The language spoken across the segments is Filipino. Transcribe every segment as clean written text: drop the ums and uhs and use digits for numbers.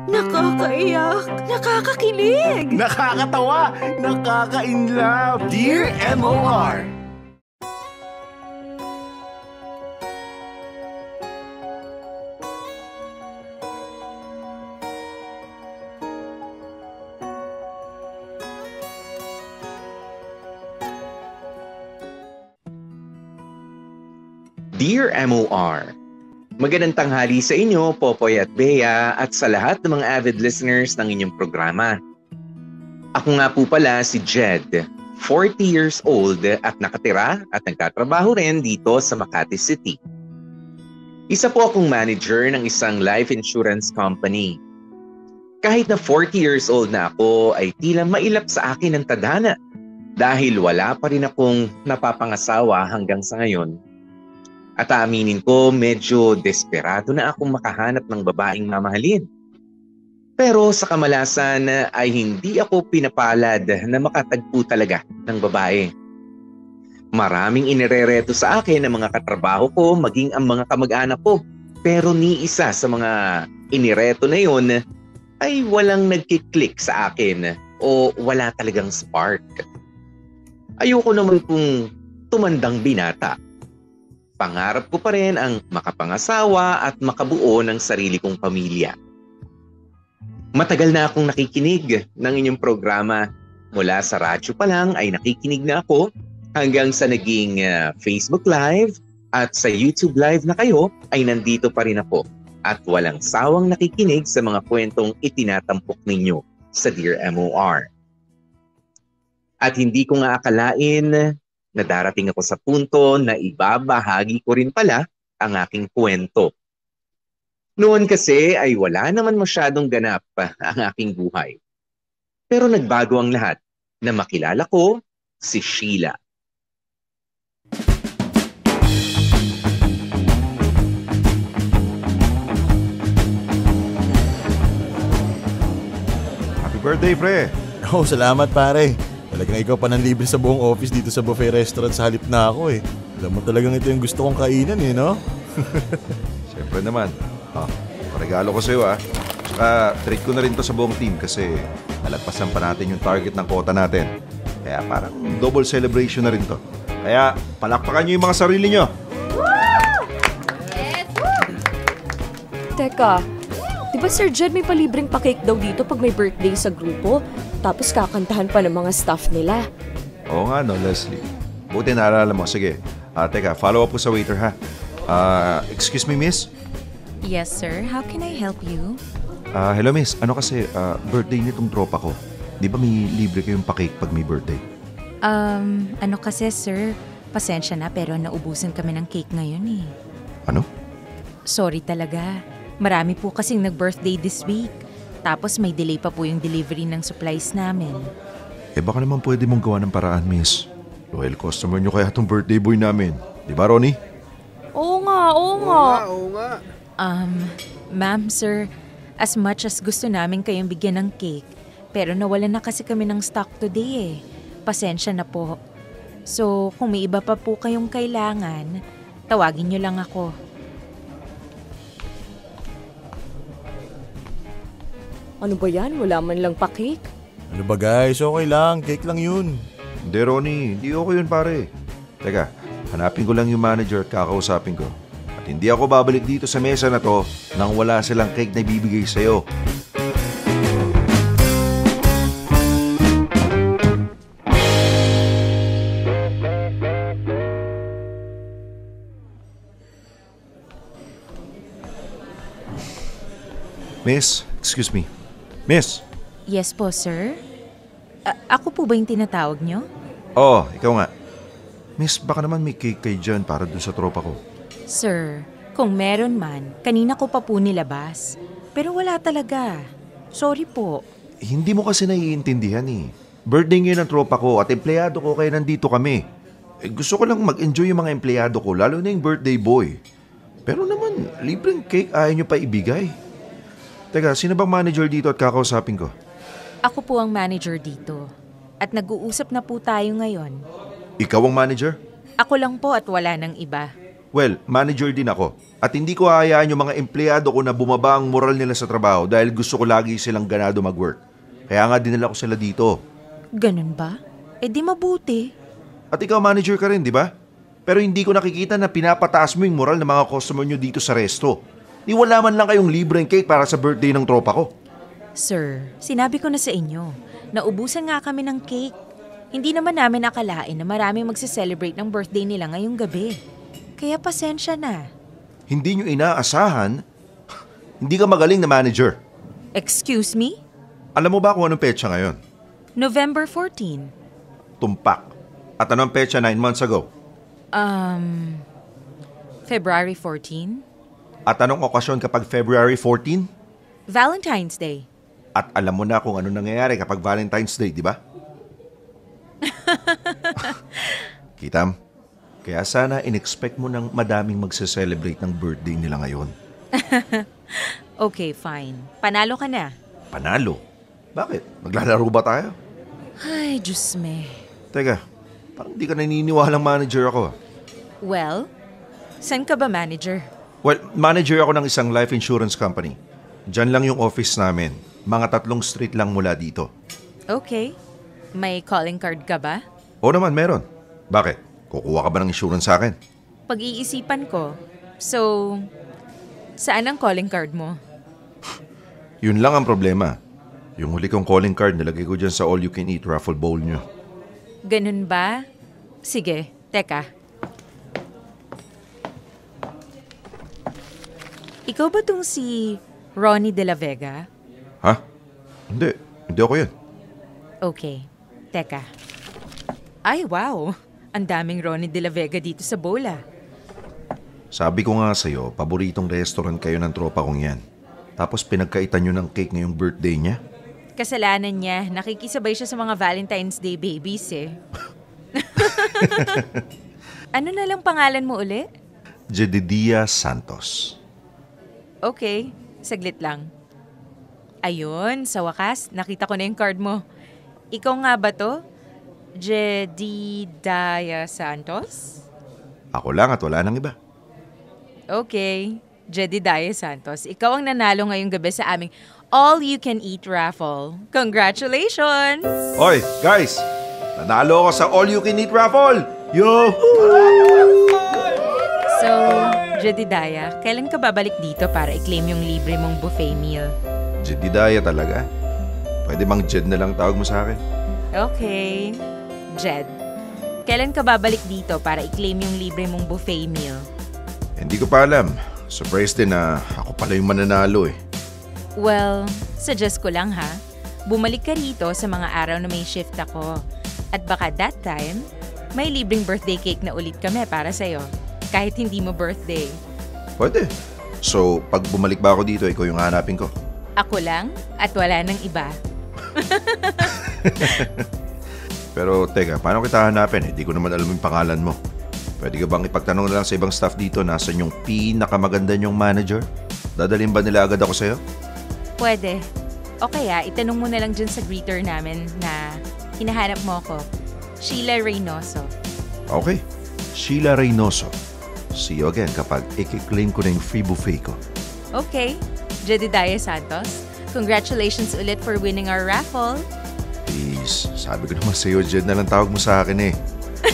Nakakaiyak, nakakakilig. Nakakatawa, nakaka-inlove. Dear MOR. Dear MOR, magandang tanghali sa inyo, Popoy at Bea, at sa lahat ng mga avid listeners ng inyong programa. Ako nga po pala si Jed, 40 years old at nakatira at nagtatrabaho rin dito sa Makati City. Isa po akong manager ng isang life insurance company. Kahit na 40 years old na ako ay tila mailap sa akin ang tadhana dahil wala pa rin akong napapangasawa hanggang sa ngayon. At aaminin ko, medyo desperado na akong makahanap ng babaeng mamahalin. Pero sa kamalasan ay hindi ako pinapalad na makatagpo talaga ng babae. Maraming inirereto sa akin ang mga katrabaho ko, maging ang mga kamag-anak ko. Pero ni isa sa mga inireto na yun ay walang nagkiklik sa akin o wala talagang spark. Ayoko naman kung tumandang binata. Pangarap ko pa rin ang makapangasawa at makabuo ng sarili kong pamilya. Matagal na akong nakikinig ng inyong programa. Mula sa radyo pa lang ay nakikinig na ako hanggang sa naging Facebook Live at sa YouTube Live na kayo ay nandito pa rin ako at walang sawang nakikinig sa mga kwentong itinatampok ninyo sa Dear MOR. At hindi ko nga akalain na darating ako sa punto na ibabahagi ko rin pala ang aking kwento. Noon kasi ay wala naman masyadong ganap ang aking buhay. Pero nagbago ang lahat na makilala ko si Sheila. Happy birthday, pre! Oh, salamat pare. Talagang ikaw pa nang libre sa buong office dito sa buffet restaurant sa halip na ako eh. Alam mo talagang ito yung gusto kong kainan eh, no? Siyempre naman. Regalo ko sa'yo Tsaka treat ko na rin to sa buong team kasi nalagpasan pa natin yung target ng quota natin. Kaya parang double celebration na rin to. Kaya palakpakan nyo yung mga sarili nyo. Yes! Teka, di ba Sir Jed may palibreng pa-cake daw dito pag may birthday sa grupo? Tapos kakantahan pa ng mga staff nila. Oo nga no, Leslie. Buti naalala mo. Sige. Teka, follow up ko sa waiter ha. Excuse me, miss? Yes, sir. How can I help you? Hello, miss. Ano kasi, birthday nitong tropa ko. Di ba may libre kayong pa-cake pag may birthday? Ano kasi, sir? Pasensya na pero naubusan kami ng cake ngayon eh. Ano? Sorry talaga. Marami po kasing nag-birthday this week. Tapos may delay pa po yung delivery ng supplies namin. Baka naman pwede mong gawa ng paraan, miss. Loyal customer nyo kaya itong birthday boy namin. Di ba, Ronnie? Oo nga. Ma'am, sir, as much as gusto namin kayong bigyan ng cake, pero nawalan na kasi kami ng stock today eh. Pasensya na po. So, kung may iba pa po kayong kailangan, tawagin nyo lang ako. Ano ba yan? Wala man lang pa-cake? Ano ba guys? Okay lang. Cake lang yun. Hindi, Ronnie. Hindi okay yun, pare. Teka, hanapin ko lang yung manager at kakausapin ko. At hindi ako babalik dito sa mesa na to nang wala silang cake na ibibigay sa'yo. Miss, excuse me. Miss! Yes po, sir? Ako po ba yung tinatawag nyo? Oh, ikaw nga. Miss, baka naman may cake kayo dyan para dun sa tropa ko. Sir, kung meron man, kanina ko pa po nilabas. Pero wala talaga. Sorry po. Hindi mo kasi naiintindihan eh. Birthday ngayon ng tropa ko at empleyado ko kaya nandito kami. Gusto ko lang mag-enjoy yung mga empleyado ko, lalo na yung birthday boy. Pero naman, libreng cake ayaw nyo pa ibigay. Teka, sino bang manager dito at kakausapin ko? Ako po ang manager dito. At nag-uusap na po tayo ngayon. Ikaw ang manager? Ako lang po at wala nang iba. Well, manager din ako. At hindi ko hahayaan yung mga empleyado ko na bumaba ang moral nila sa trabaho dahil gusto ko lagi silang ganado mag-work. Kaya nga dinala ko sila dito. Ganun ba? Eh di mabuti. At ikaw manager ka rin, di ba? Pero hindi ko nakikita na pinapataas mo yung moral ng mga customer nyo dito sa resto. Ni wala man lang kayong libreng cake para sa birthday ng tropa ko. Sir, sinabi ko na sa inyo, naubusan nga kami ng cake. Hindi naman namin akalain na maraming magse-celebrate ng birthday nila ngayong gabi. Kaya pasensya na. Hindi nyo inaasahan, hindi ka magaling na manager. Excuse me? Alam mo ba kung anong petsa ngayon? November 14. Tumpak. At anong petsa 9 months ago? February 14? At anong okasyon kapag February 14? Valentine's Day. At alam mo na kung ano nangyayari kapag Valentine's Day, di ba? Kitam, kaya sana in-expect mo ng madaming magse-celebrate ng birthday nila ngayon. Okay, fine. Panalo ka na. Panalo? Bakit? Maglalaro ba tayo? Ay, Diyos me. Teka, parang di ka naniniwalang manager ako. Well, saan ka ba manager? Well, manager ako ng isang life insurance company. Diyan lang yung office namin. Mga 3 street lang mula dito. Okay. May calling card ka ba? Oo naman, meron. Bakit? Kukuha ka ba ng insurance sa akin? Pag-iisipan ko. So, saan ang calling card mo? Yun lang ang problema. Yung huli kong calling card, nilagay ko dyan sa all-you-can-eat raffle bowl nyo. Ganun ba? Sige, teka. Ikaw ba tong si Ronnie de la Vega? Ha? Hindi. Hindi ako yan. Okay, teka. Ay, wow! Ang daming Ronnie de la Vega dito sa bola. Sabi ko nga sa'yo, paboritong restaurant kayo ng tropa kong yan. Tapos pinagkaitan nyo ng cake ngayong birthday niya? Kasalanan niya, nakikisabay siya sa mga Valentine's Day babies eh. Ano na lang pangalan mo uli? Jedidia Santos. Okay, saglit lang. Ayun, sa wakas, nakita ko na yung card mo. Ikaw nga ba to? Jedidiah Santos? Ako lang at wala nang iba. Okay, Jedidiah Santos. Ikaw ang nanalo ngayong gabi sa aming all-you-can-eat raffle. Congratulations! Oy, guys! Nanalo ako sa all-you-can-eat raffle! Yo! So, Jedidiah, kailan ka babalik dito para i-claim yung libre mong buffet meal? Jedidiah talaga. Pwede bang Jed na lang tawag mo sa akin? Okay. Jed, kailan ka babalik dito para i-claim yung libre mong buffet meal? Hindi ko pa alam. Surprise din na ako pala yung mananalo eh. Well, suggest ko lang ha. Bumalik ka rito sa mga araw na may shift ako. At baka that time, may libreng birthday cake na ulit kami para sa'yo. Kahit hindi mo birthday. Pwede. So, pag bumalik ba ako dito, ikaw yung hanapin ko? Ako lang at wala nang iba. Pero teka, paano kita hanapin? Hindi ko naman alam yung pangalan mo. Pwede ka bang ipagtanong na lang sa ibang staff dito nasan yung pinakamaganda niyong manager? Dadalhin ba nila agad ako sa'yo? Pwede. O kaya, itanong mo na lang dyan sa greeter namin na hinahanap mo ako. Sheila Reynoso. Okay. Sheila Reynoso. See you again kapag i-claim ko na yung free buffet ko. Okay. Jedidiah Santos, congratulations ulit for winning our raffle. Please, sabi ko naman sa'yo, Jed na lang tawag mo sa akin eh.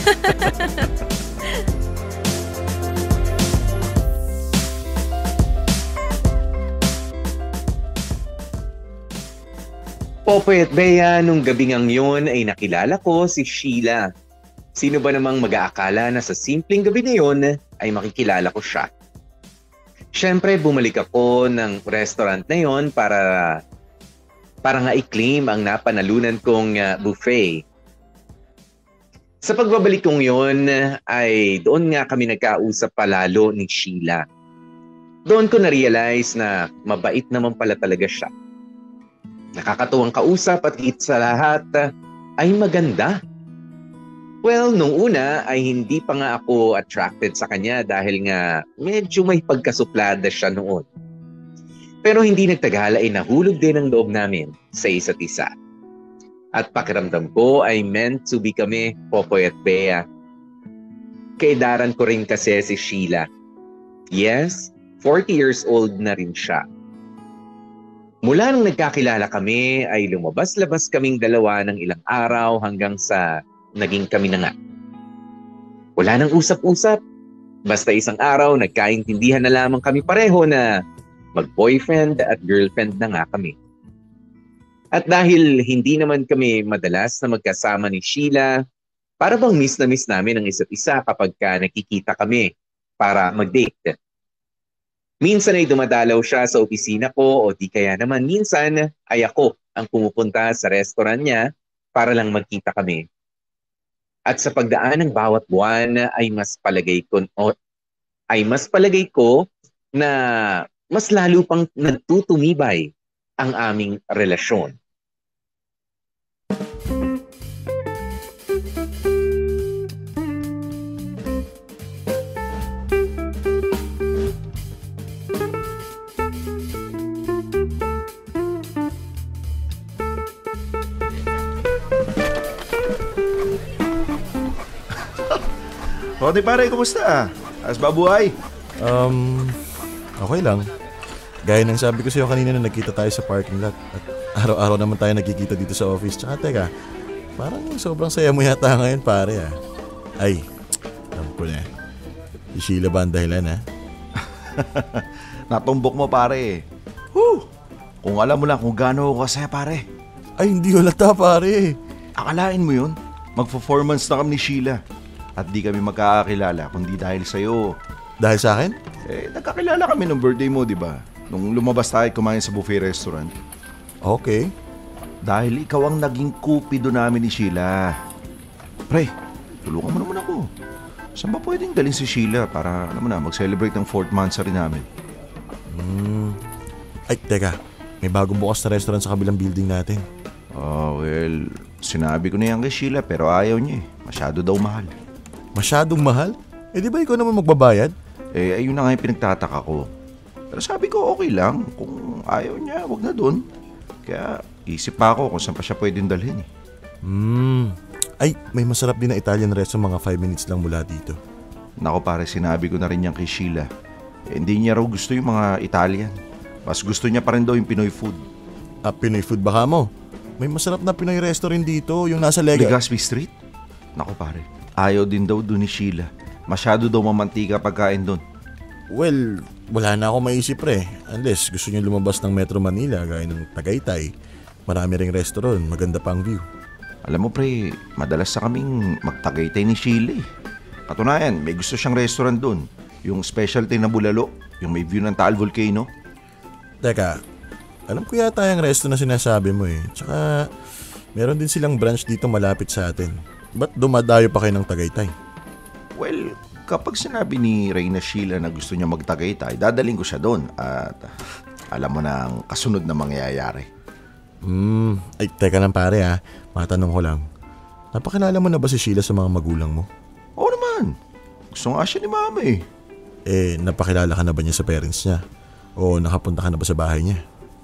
Popoy at Bea, nung gabing ang yun ay nakilala ko si Sheila. Sino ba namang mag-aakala na sa simpleng gabi na yun ay makikilala ko siya? Siyempre, bumalik ako ng restaurant na yon para nga i-claim ang napanalunan kong buffet. Sa pagbabalik kong yon ay doon nga kami nagkausap palalo ni Sheila. Doon ko na-realize na mabait naman pala talaga siya. Nakakatuwang kausap at higit sa lahat ay maganda. Well, nung una ay hindi pa nga ako attracted sa kanya dahil nga medyo may pagkasuplada siya noon. Pero hindi nagtagal ay nahulog din ang loob namin sa isa't isa. At pakiramdam ko ay meant to be kami, Popoy at Bea. Kaedaran ko rin kasi si Sheila. Yes, 40 years old na rin siya. Mula nung nagkakilala kami ay lumabas-labas kaming dalawa ng ilang araw hanggang sa naging kami na nga. Wala nang usap-usap. Basta isang araw nagkaintindihan na lamang kami pareho na mag-boyfriend at girlfriend na nga kami. At dahil hindi naman kami madalas na magkasama ni Sheila, para bang miss na miss namin ang isa't isa kapag nakikita kami para mag-date. Minsan ay dumadalaw siya sa opisina ko o di kaya naman minsan ay ako ang pumupunta sa restaurant niya para lang magkita kami. At sa pagdaan ng bawat buwan ay mas palagay ko na mas lalo pang nagtutumibay ang aming relasyon. Rodi pare, kumusta? As babuhay? Okay lang. Gaya ng sabi ko sa'yo kanina na nagkita tayo sa parking lot. At araw-araw naman tayo nagkikita dito sa office. Tsaka teka, parang sobrang saya mo yata ngayon pare ah. Ay, alam ko na. Si Sheila ba ang dahilan ha? Natumbok mo pare. Whew! Kung alam mo lang kung gaano ako kasaya pare. Ay, hindi halata pare. Akalain mo yun? Mag-performance na kami ni Sheila. At di kami magkakakilala kundi dahil sa'yo. Dahil sa akin? Nagkakilala kami nung birthday mo, di ba? Nung lumabas tayo kumain sa buffet restaurant. Okay. Dahil ikaw ang naging kupido namin ni Sheila. Pre, tulungan mo naman ako. Saan ba pwedeng dalhin si Sheila para, alam mo na, mag-celebrate ng 4th monthsary namin? Ay, teka. May bagong bukas na restaurant sa kabilang building natin. Well, sinabi ko na yan kay Sheila pero ayaw niya eh. Masyado daw mahal. Masyadong mahal? Di ba ikaw naman magbabayad? Ayun na nga yung pinagtataka ko. Pero sabi ko okay lang. Kung ayaw niya, wag na dun. Kaya isip pa ako kung saan pa siya pwedeng dalhin eh. Ay, may masarap din na Italian restaurant mga 5 minutes lang mula dito. Nako pare, sinabi ko na rin yan kay Sheila. Hindi niya raw gusto yung mga Italian. Mas gusto niya pa rin daw yung Pinoy food. Pinoy food baka mo? May masarap na Pinoy restaurant dito, yung nasa Legazpi Street? Nako pare, ayaw din daw dun ni Sheila. Masyado daw mamantika pagkain dun. Well, wala na ako maisip pre. Unless gusto niyo lumabas ng Metro Manila gaya ng Tagaytay. Marami ring restaurant, maganda pang view. Alam mo pre, madalas sa kaming magtagaytay ni Sheila eh. Katunayan, may gusto siyang restaurant dun. Yung specialty na bulalo, yung may view ng Taal Volcano. Teka, alam ko yata yung resto na sinasabi mo eh. Tsaka, meron din silang branch dito malapit sa atin. Ba't dumadayo pa kayo ng Tagaytay? Well, kapag sinabi ni Reyna Sheila na gusto niya magtagaytay, dadaling ko siya doon. At alam mo na ang kasunod na mangyayari. Ay, teka lang pare ha. Matanong ko lang. Napakilala mo na ba si Sheila sa mga magulang mo? Oo naman. Gusto nga siya ni mama eh. Napakilala ka na ba niya sa parents niya? O nakapunta ka na ba sa bahay niya?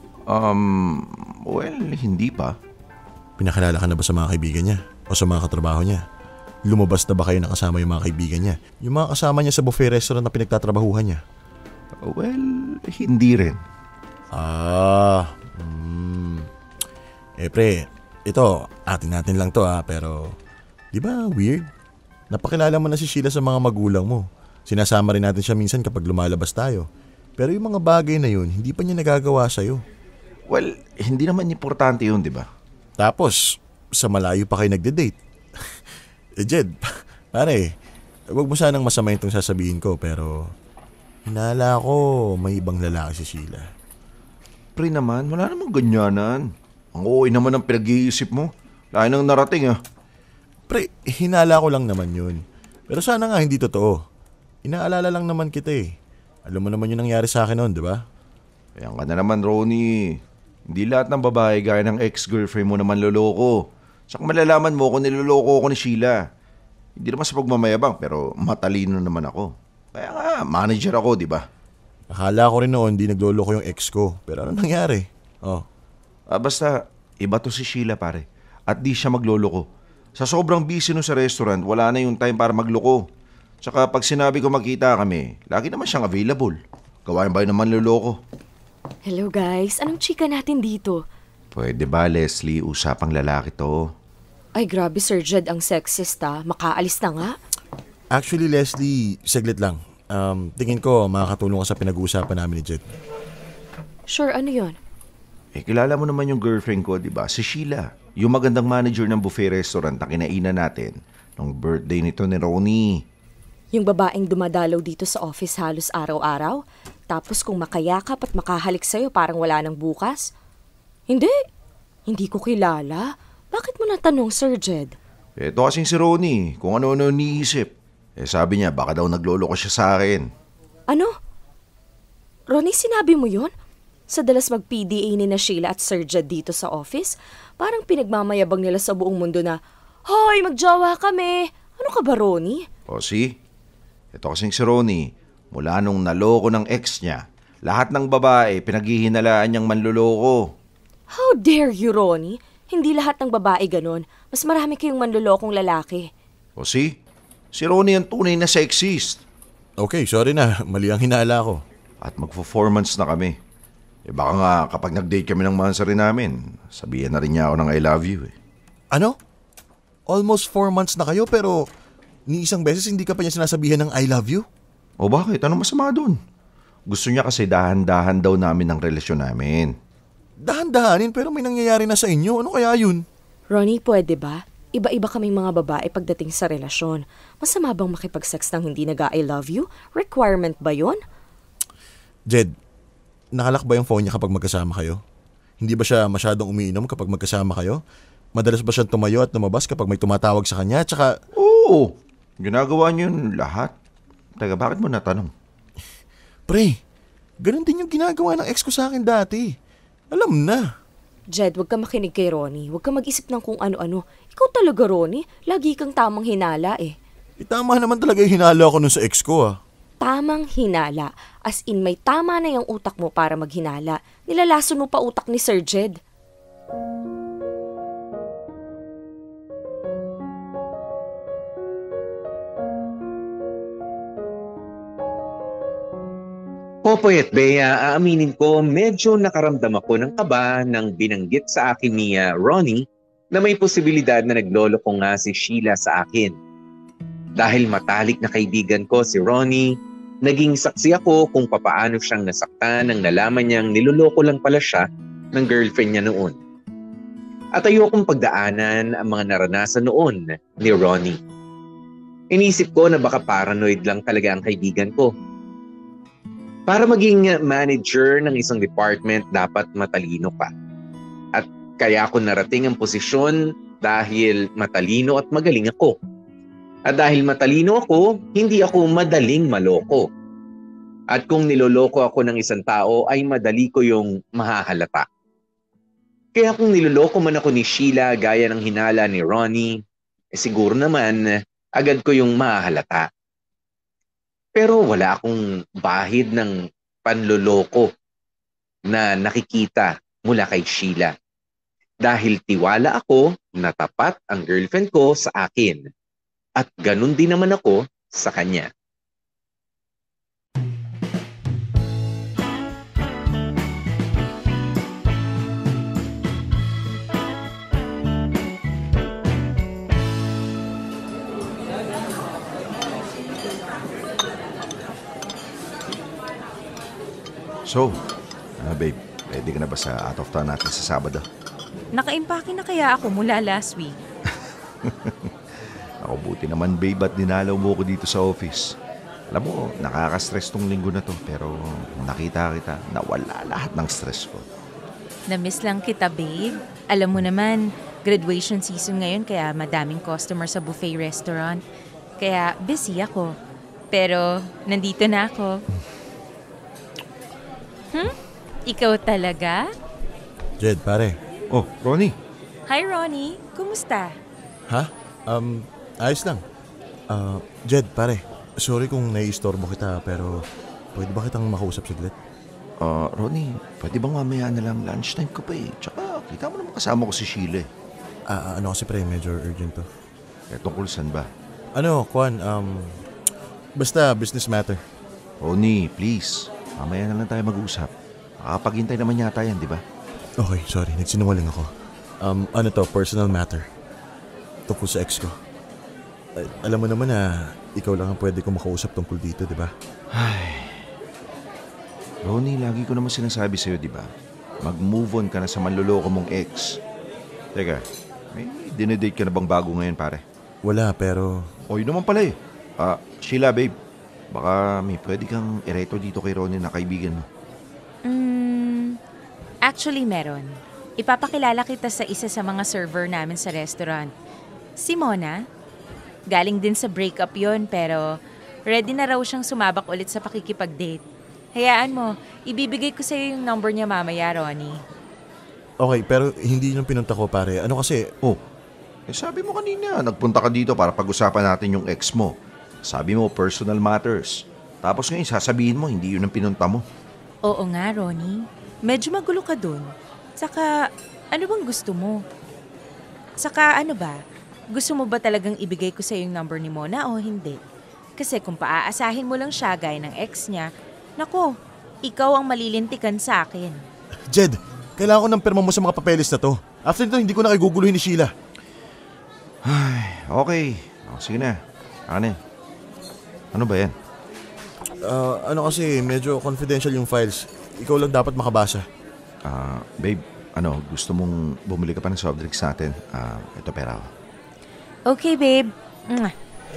Well, hindi pa. Pinakilala ka na ba sa mga kaibigan niya? O sa mga katrabaho niya? Lumabas na ba kayo nakasama yung mga kaibigan niya? Yung mga kasama niya sa buffet restaurant na pinagtatrabahuhan niya? Well, hindi rin. Pre, ito, atin natin lang to pero di ba weird? Napakilala mo na si Sheila sa mga magulang mo. Sinasama rin natin siya minsan kapag lumalabas tayo. Pero yung mga bagay na yun, hindi pa niya nagagawa sa'yo. Well, hindi naman importante yun, di ba? Tapos, sa malayo pa kayo nagde-date. Jed, pare, wag mo sanang masamayin itong sasabihin ko, pero hinala ko may ibang lalaki si Sheila. Pre naman, wala namang ganyanan. Ang okay naman ang pinag-iisip mo. Lahat nang narating Pre, hinala ko lang naman yun. Pero sana nga hindi totoo. Inaalala lang naman kita eh. Alam mo naman yung nangyari sa akin noon, di ba? Ayan ka na naman, Ronnie. Hindi lahat ng babae gaya ng ex-girlfriend mo naman loloko. Saka malalaman mo kung niloloko ako ni Sheila. Hindi naman sa pagmamayabang, pero matalino naman ako. Kaya nga, manager ako, di ba? Akala ko rin noon hindi nagloloko yung ex ko. Pero ano nangyari? Basta, iba to si Sheila pare. At di siya magloloko. Sa sobrang busy no sa restaurant, wala na yung time para magloko. Tsaka pag sinabi ko magkita kami, lagi naman siyang available. Gawain ba yun naman luloko? Hello guys, anong chika natin dito? Pwede ba, Leslie? Usapang lalaki to. Ay grabe Sir Jed, ang sexist makaalis na nga. Actually, Leslie, saglit lang. Tingin ko makakatulong ka sa pinag-uusapan namin ni Jed. Sure, ano yon? Kilala mo naman yung girlfriend ko, di ba? Si Sheila. Yung magandang manager ng buffet restaurant na kinainan natin nung birthday nito ni Ronnie. Yung babaeng dumadalaw dito sa office halos araw-araw, tapos kung makayakap at makahalik sa'yo parang wala nang bukas? Hindi ko kilala. Bakit mo natanong, Sir Jed? Ito kasing si Ronnie, kung ano-ano niisip. Sabi niya, baka daw nagloloko siya sa akin. Ano? Ronnie, sinabi mo yon? Sa dalas mag-PDA ni na Sheila at Sir Jed dito sa office, parang pinagmamayabang nila sa buong mundo na, Hoy, magjowa kami! Ano ka ba, Ronnie? O si? Ito kasing si Ronnie, mula nung naloko ng ex niya, lahat ng babae pinaghihinalaan niyang manloloko. How dare you, Ronnie? Hindi lahat ng babae ganon. Mas marami kayong manlolokong lalaki. O si? Si Ronnie ang tunay na sexist. Okay, sorry na. Mali ang hinala ko. At magpo-4 months na kami. Baka nga kapag nag-date kami ng mansari namin, sabihin na rin niya ako ng I love you . Ano? Almost 4 months na kayo pero ni isang beses hindi ka pa niya sinasabihan ng I love you? O bakit? Ano masama dun? Gusto niya kasi dahan-dahan daw namin ang relasyon namin. Dahan-dahanin pero may nangyayari na sa inyo. Ano kaya yun? Ronnie, pwede ba? Iba-iba kaming mga babae pagdating sa relasyon. Masama bang makipag-sex ng hindi nag-I love you? Requirement ba yon? Jed, nakalak ba yung phone niya kapag magkasama kayo? Hindi ba siya masyadong umiinom kapag magkasama kayo? Madalas ba siyang tumayo at lumabas kapag may tumatawag sa kanya? Tsaka... Oo, ginagawa niyo yun lahat. Teka, bakit mo natanong? Pre, ganun din yung ginagawa ng ex ko sa akin dati. Alam na. Jed, huwag ka makinig kay Ronnie. Huwag ka mag-isip ng kung ano-ano. Ikaw talaga, Ronnie. Lagi kang tamang hinala . Tama naman talaga yung hinala ko nun sa ex ko . Tamang hinala. As in, may tama na yung utak mo para maghinala. Nilalason mo pa utak ni Sir Jed. Popoy at Bea, aaminin ko medyo nakaramdam ako ng kaba nang binanggit sa akin ni Ronnie na may posibilidad na nagloloko nga si Sheila sa akin. Dahil matalik na kaibigan ko si Ronnie, naging saksi ako kung papaano siyang nasaktan nang nalaman niyang niloloko lang pala siya ng girlfriend niya noon. At ayokong pagdaanan ang mga naranasan noon ni Ronnie. Inisip ko na baka paranoid lang talaga ang kaibigan ko. Para maging manager ng isang department, dapat matalino ka. At kaya ako narating ang posisyon dahil matalino at magaling ako. At dahil matalino ako, hindi ako madaling maloko. At kung niloloko ako ng isang tao, ay madali ko yung mahahalata. Kaya kung niloloko man ako ni Sheila gaya ng hinala ni Ronnie, siguro naman agad ko yung mahahalata. Pero wala akong bahid ng panloloko na nakikita mula kay Sheila. Dahil tiwala ako na tapat ang girlfriend ko sa akin. At ganun din naman ako sa kanya. So, babe, ready ka na ba sa out of town natin sa Sabado? Nakaimpake na kaya ako mula last week. Ako buti naman, babe, at dinalaw mo ko dito sa office. Alam mo, nakaka-stress tong linggo na to, pero nakita kita, nawala lahat ng stress ko. Na-miss lang kita, babe. Alam mo naman, graduation season ngayon kaya madaming customer sa buffet restaurant. Kaya busy ako. Pero nandito na ako. Ikaw talaga? Jed, pare. Oh, Ronnie. Hi, Ronnie. Kumusta? Ha? Ayos lang. Jed, pare. Sorry kung naiistorbo kita pero pwede ba kitang makausap saglit? Ronnie, pwede bang mamaya na lang lunchtime ko pa . Tsaka, kita mo naman kasama ko si Sheila . Ano kasi pre, medyo urgent to. Tungkol saan ba? Ano, Kwan, basta business matter. Ronnie, please. Mamaya na lang tayo mag-usap. Makapaghintay naman yata yan, di ba? Okay, sorry. Nagsinungaling ako. Ano to? Personal matter. Tungkol sa ex ko. Alam mo naman na ikaw lang ang pwede kong makausap tungkol dito, di ba? Ronnie, lagi ko naman sinasabi sa'yo, di ba? Mag-move on ka na sa manloloko mong ex. Teka, may dinedate ka na bang bago ngayon, pare? Wala, pero... O, yun naman pala eh. Sheila, babe. Baka may pwede kang ireto dito kay Ronnie na kaibigan mo. Actually, meron. Ipapakilala kita sa isa sa mga server namin sa restaurant. Si Mona. Galing din sa breakup yon pero ready na raw siyang sumabak ulit sa pakikipag-date. Hayaan mo, ibibigay ko sa'yo yung number niya mamaya, Ronnie. Okay, pero hindi yun ang pinunta ko, pare. Ano kasi... Sabi mo kanina, nagpunta ka dito para pag-usapan natin yung ex mo. Sabi mo, personal matters. Tapos ngayon, sasabihin mo, hindi yun ang pinunta mo. Oo nga, Ronnie. Medyo magulo ka dun. Saka, ano bang gusto mo? Saka, ano ba? Gusto mo ba talagang ibigay ko sa yung number ni Mona o hindi? Kasi kung paaasahin mo lang siya gaya ng ex niya, nako, ikaw ang malilintikan sa akin. Jed, kailangan ko ng perma mo sa mga papeles na to. After nito, hindi ko na kayo guguluhin ni Sheila. Okay. Sige na. Ano ba yan? Ano kasi, medyo confidential yung files. Ikaw lang dapat makabasa. Babe, gusto mong bumili ka pa ng soft drinks natin? Ito pera ko. Okay, babe. Mwah.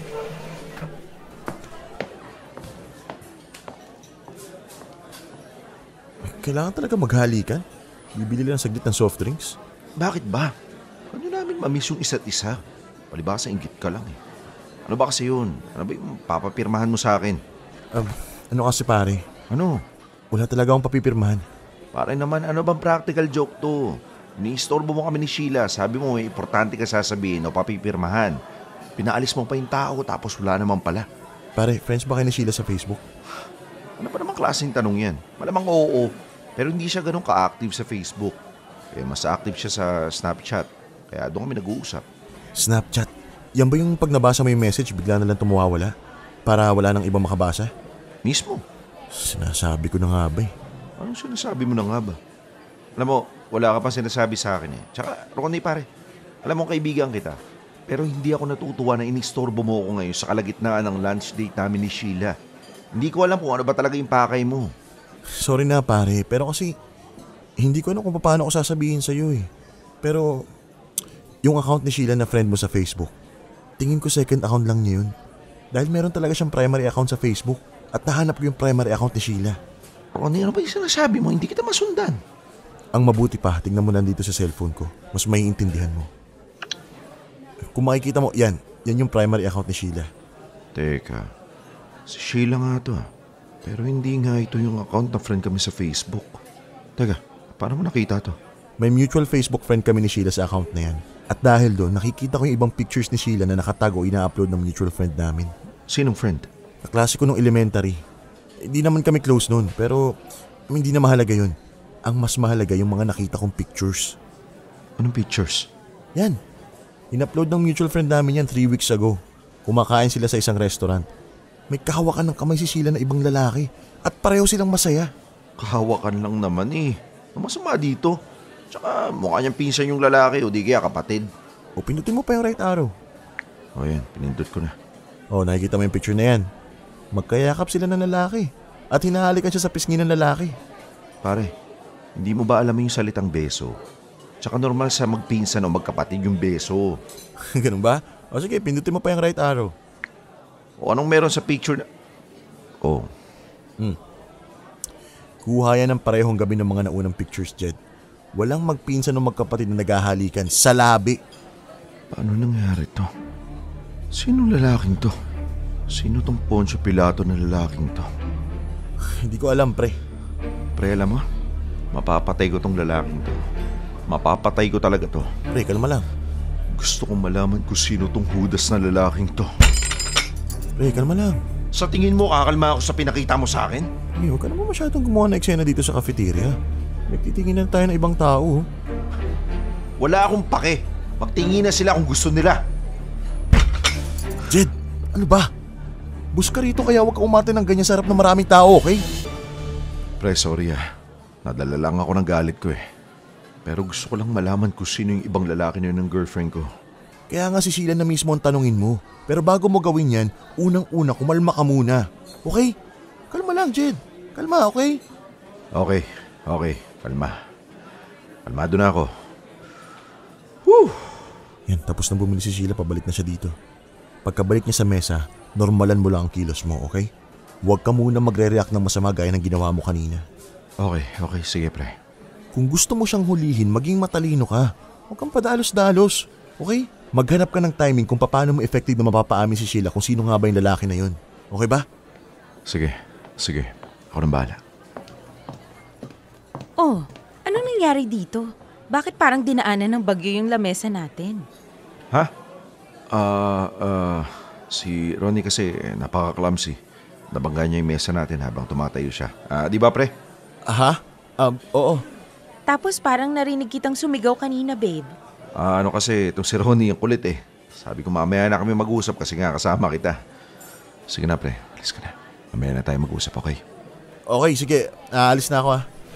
Kailangan talaga maghalikan? Bibili lang saglit ng soft drinks? Bakit ba? Ano namin mamiss yung isa't isa? Palibasa inggit ka lang eh. Ano ba kasi yun? Ano ba yung papapirmahan mo sa akin? Ano kasi pare? Ano? Wala talaga akong papipirmahan. Pare naman, ano bang practical joke to? Ni-istorbo mo kami ni Sheila. Sabi mo may importante ka sasabihin o papipirmahan. Pinaalis mo pa yung tao tapos wala naman pala. Pare, friends ba kayo ni Sheila sa Facebook? Ano pa namang klaseng tanong yan? Malamang oo. Pero hindi siya ganun ka-active sa Facebook. Mas active siya sa Snapchat. Kaya doon kami nag-uusap. Snapchat? Yan ba yung pag nabasa mo yung message, bigla na lang tumawawala? Para wala nang ibang makabasa? Mismo. Sinasabi ko na nga ba eh. Anong sinasabi mo na nga ba? Alam mo, wala ka pa sinasabi sa akin eh. Tsaka, Ronnie pare, alam mo kaibigan kita. Pero hindi ako natutuwa na inistorbo mo ako ngayon sa kalagitnaan ng lunch date namin ni Sheila. Hindi ko alam kung ano ba talaga yung pakay mo. Sorry na pare, pero kasi hindi ko alam kung paano ko sasabihin sa'yo eh. Pero yung account ni Sheila na friend mo sa Facebook, tingin ko second account lang niya yun. Dahil meron talaga siyang primary account sa Facebook at nahanap ko yung primary account ni Sheila. Ronnie, ano ba yung sinasabi mo? Hindi kita masundan. Ang mabuti pa, tingnan mo nandito sa cellphone ko. Mas maiintindihan mo. Kung makikita mo, yan yung primary account ni Sheila. Teka, si Sheila nga to ah. Pero hindi nga ito yung account na friend kami sa Facebook. Teka, paano mo nakita to? May mutual Facebook friend kami ni Sheila sa account na yan. At dahil doon, nakikita ko yung ibang pictures ni Sheila na nakatago o ina-upload ng mutual friend namin. Sinong friend? Kaklase ko nung elementary. Hindi naman kami close noon, pero hindi na mahalaga yun. Ang mas mahalaga yung mga nakita kong pictures. Anong pictures? Yan. In-upload ng mutual friend namin yan 3 weeks ago. Kumakain sila sa isang restaurant. May kahawakan ng kamay si Sheila na ibang lalaki. At pareho silang masaya. Kahawakan lang naman eh. Ang masama dito. Tsaka mukha niyang pinsan yung lalaki o di kaya kapatid. O pinutin mo pa yung right arrow. O yan, pinindot ko na. O nakikita mo yung picture na yan. Magkayakap sila ng lalaki. At hinahalikan siya sa pisngi ng lalaki. Pare, hindi mo ba alam yung salitang beso? Tsaka normal sa magpinsan o magkapatid yung beso. Ganun ba? O sige, pindutin mo pa yung right arrow. O anong meron sa picture na... Kuha yan ng parehong gabi ng mga naunang pictures, Jed. Walang magpinsan o magkapatid na naghahalikan sa labi. Paano nangyari to? Sino lalaking to? Sino tong Poncio Pilato na lalaking to? Hindi ko alam, pre. Pre, alam mo? Mapapatay ko tong lalaking to. Mapapatay ko talaga to. Pre, kalma lang. Gusto kong malaman kung sino tong Judas na lalaking to. Pre, kalma lang. Sa tingin mo, kakalma ako sa pinakita mo sa akin? Hey, huwag ka naman masyadong gumawa na eksena dito sa cafeteria. Nagtitingin na tayo ng ibang tao. Wala akong pake. Magtingin na sila kung gusto nila. Jed, ano ba? Bus ka rito kaya huwag ka umarte ng ganyan sa harap ng maraming tao, okay? Pre, sorry Nadala lang ako ng galit ko Pero gusto ko lang malaman kung sino yung ibang lalaki na yun ng girlfriend ko. Kaya nga si Sheila na mismo ang tanungin mo. Pero bago mo gawin yan, unang-una kumalma ka muna. Okay? Kalma lang, Jed. Kalma, okay? Okay. Kalma. Kalmado na ako. Whew! Yan, tapos na bumili si Sheila, pabalik na siya dito. Pagkabalik niya sa mesa, normalan mo lang ang kilos mo, okay? Huwag ka muna magre-react ng masama gaya ng ginawa mo kanina. Okay. Sige, pre. Kung gusto mo siyang hulihin, maging matalino ka. Huwag kang padalos-dalos, okay? Maghanap ka ng timing kung paano mo effective na mapapaamin si Sheila kung sino nga ba yung lalaki na yun. Okay ba? Sige. Ako nang bahala. Oh, anong nangyari dito? Bakit parang dinaanan ng bagyo yung lamesa natin? Ha? Si Ronnie kasi napaka-clumsy. Nabangga niya yung mesa natin habang tumatayo siya. Di ba, pre? Aha? Oo. Tapos parang narinig kitang sumigaw kanina, babe. Ano kasi, itong si Ronnie yung kulit Sabi ko mamaya na kami mag-usap kasi nga kasama kita. Sige na, pre. Alis ka na. Mamaya na tayo mag-usap, okay? Okay, sige. Aalis na ako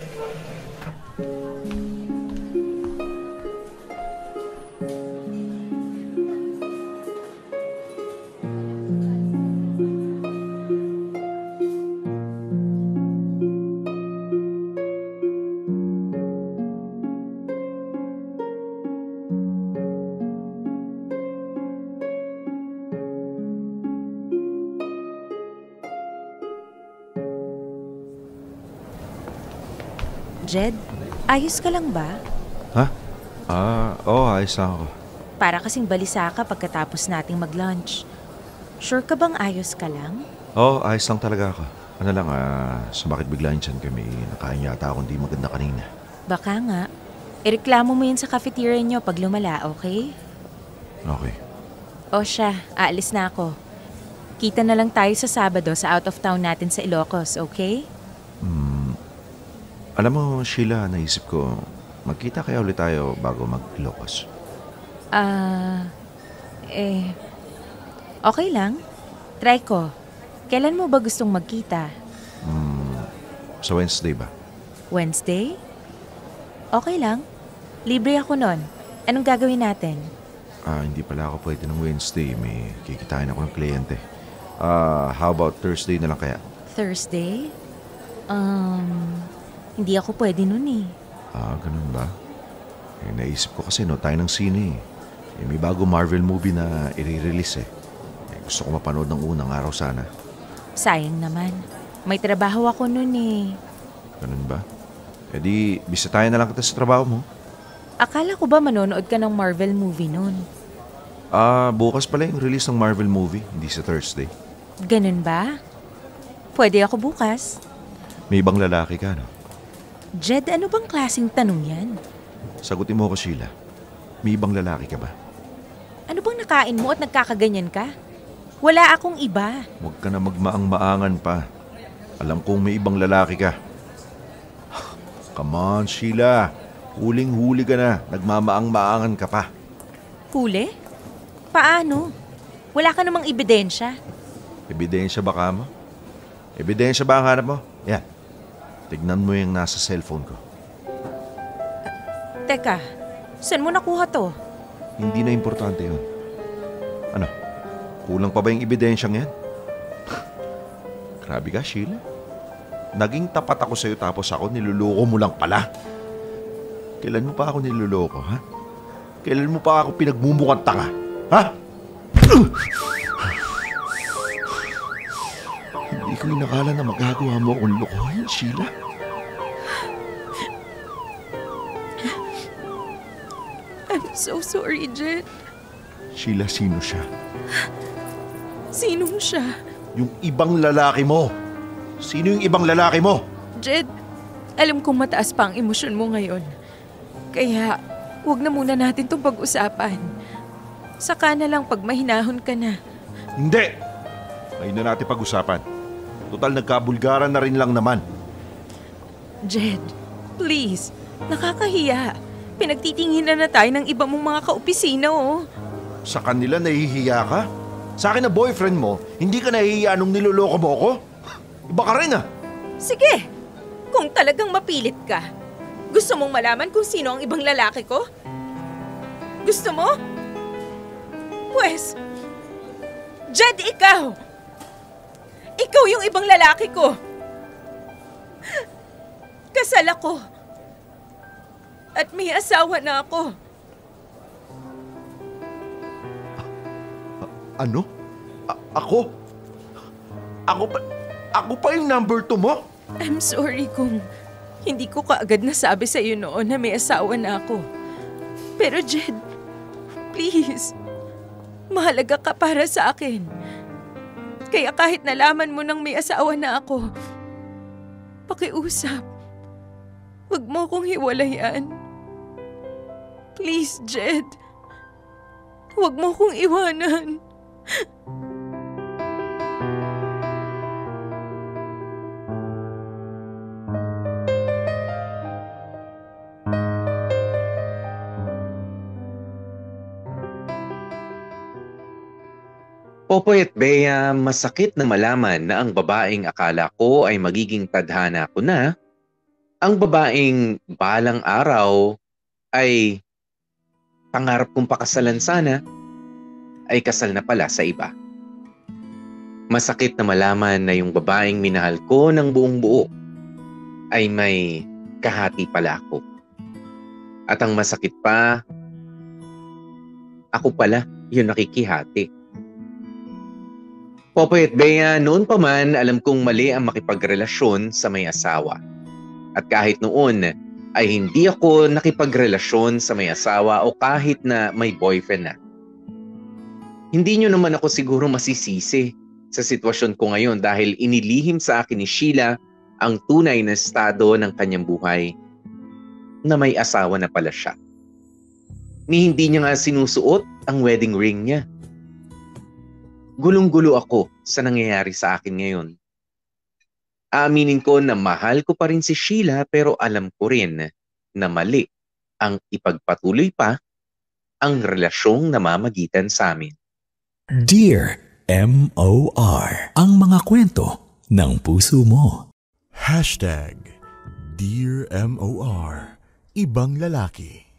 Jed, ayos ka lang ba? Ha? Oo, ayos na ako. Para kasing balisa ka pagkatapos nating mag-lunch. Sure ka bang ayos ka lang? Oo, ayos lang talaga ako. Ano lang, sumakit bigla yung tiyan kami. Nakain yata akong di maganda kanina. Baka nga. Ireklamo mo yun sa cafeteria nyo pag lumala, okay? Okay. O siya, aalis na ako. Kita na lang tayo sa Sabado sa out of town natin sa Ilocos, okay? Alam mo, Sheila, naisip ko, magkita kaya ulit tayo bago mag-Ilocos. Okay lang. Try ko. Kailan mo ba gustong magkita? Sa Wednesday ba? Wednesday? Okay lang. Libre ako nun. Anong gagawin natin? Hindi pala ako pwede ng Wednesday. May kikitain ako ng kliyente. How about Thursday na lang kaya? Thursday? Hindi ako pwede nun eh. Ganun ba? Naisip ko kasi tayo ng sine may bago Marvel movie na i-release gusto ko mapanood ng unang araw sana. Sayang naman. May trabaho ako nun eh. Ganun ba? Di, bisitahin na lang kita sa trabaho mo. Akala ko ba manonood ka ng Marvel movie nun? Bukas pala yung release ng Marvel movie, hindi sa Thursday. Ganun ba? Pwede ako bukas. May ibang lalaki ka, no? Jed, ano bang klaseng tanong yan? Sagutin mo ako, Sheila. May ibang lalaki ka ba? Ano bang nakain mo at nagkakaganyan ka? Wala akong iba. Huwag ka na magmaang-maangan pa. Alam kong may ibang lalaki ka. Come on, Sheila. Huling-huli ka na. Nagmamaang-maangan ka pa. Huli? Paano? Wala ka namang ebidensya. Ebidensya ba ka mo? Ebidensya ba ang hanap mo? Yan. Tignan mo yung nasa cellphone ko. Teka, saan mo nakuha to? Hindi na importante yun. Ano? Kulang pa ba yung ebidensyang yan? Grabe ka, Sheila. Naging tapat ako sa'yo tapos ako niluloko mo lang pala. Kailan mo pa ako niluloko, ha? Kailan mo pa ako pinagmumukhang tanga, ha? Hindi ko inakala na magagawa mo akong lokohin, Sheila. I'm so sorry, Jed. Sheila, sino siya? Sinong siya? Yung ibang lalaki mo. Sino yung ibang lalaki mo? Jed, alam kong mataas pa ang emosyon mo ngayon. Kaya, huwag na muna natin itong pag-usapan. Saka na lang pag mahinahon ka na. Hindi! Ngayon na natin pag-usapan. Total, nagkabulgaran na rin lang naman. Jed, please. Nakakahiya. Pinagtitinginan na tayo ng iba mong mga kaopisina, oh. Sa kanila nahihiya ka? Sa akin na boyfriend mo, hindi ka nahihiya nung niloloko mo ako? Iba ka rin, ah. Sige, Kung talagang mapilit ka, gusto mong malaman kung sino ang ibang lalaki ko? Gusto mo? Pwes, Jed, ikaw! Ikaw yung ibang lalaki ko! Kasal ako. At may asawa na ako. Ano? Ako? Ako pa yung number 2 mo? I'm sorry kung hindi ko kaagad nasabi sa iyo noon na may asawa na ako. Pero Jed, please, mahalaga ka para sa akin. Kaya kahit nalaman mo nang may asawa na ako, pakiusap, huwag mo akong hiwalayan. Please, Jed, huwag mo akong iwanan. Popoy at Bea, masakit na malaman na ang babaeng akala ko ay magiging tadhana ko na, ang babaeng balang araw ay pangarap kong pakasalan sana, ay kasal na pala sa iba. Masakit na malaman na yung babaeng minahal ko ng buong buo ay may kahati pala ako. At ang masakit pa, ako pala yung nakikihati. Popoy at Bea, noon pa man alam kong mali ang makipagrelasyon sa may asawa. At kahit noon ay hindi ako nakipagrelasyon sa may asawa o kahit na may boyfriend na. Hindi nyo naman ako siguro masisisi sa sitwasyon ko ngayon dahil inilihim sa akin ni Sheila ang tunay na estado ng kanyang buhay na may asawa na pala siya. Ni hindi niya nga sinusuot ang wedding ring niya. Gulong-gulo ako sa nangyayari sa akin ngayon. Aaminin ko na mahal ko pa rin si Sheila pero alam ko rin na mali ang ipagpatuloy pa ang relasyong namamagitan sa amin. Dear M.O.R. Ang mga kwento ng puso mo. Dear M.O.R. Ibang lalaki.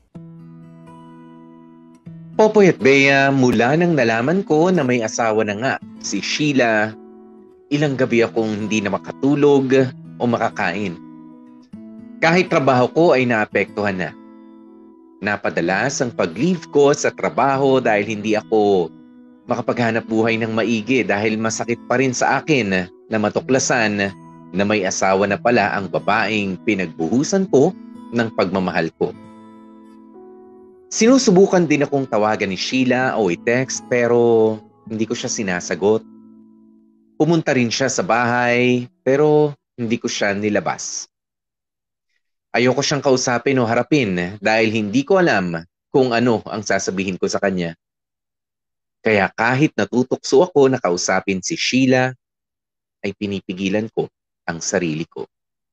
Popoy at Bea, mula nang nalaman ko na may asawa na nga si Sheila, ilang gabi akong hindi na makatulog o makakain. Kahit trabaho ko ay naapektuhan na. Napadalas ang pag-leave ko sa trabaho dahil hindi ako makapaghanap buhay ng maigi dahil masakit pa rin sa akin na matuklasan na may asawa na pala ang babaeng pinagbuhusan ko ng pagmamahal ko. Sinusubukan din akong tawagan ni Sheila o i-text pero hindi ko siya sinasagot. Pumunta rin siya sa bahay pero hindi ko siya nilabas. Ayoko siyang kausapin o harapin dahil hindi ko alam kung ano ang sasabihin ko sa kanya. Kaya kahit natutokso ako na kausapin si Sheila, ay pinipigilan ko ang sarili ko.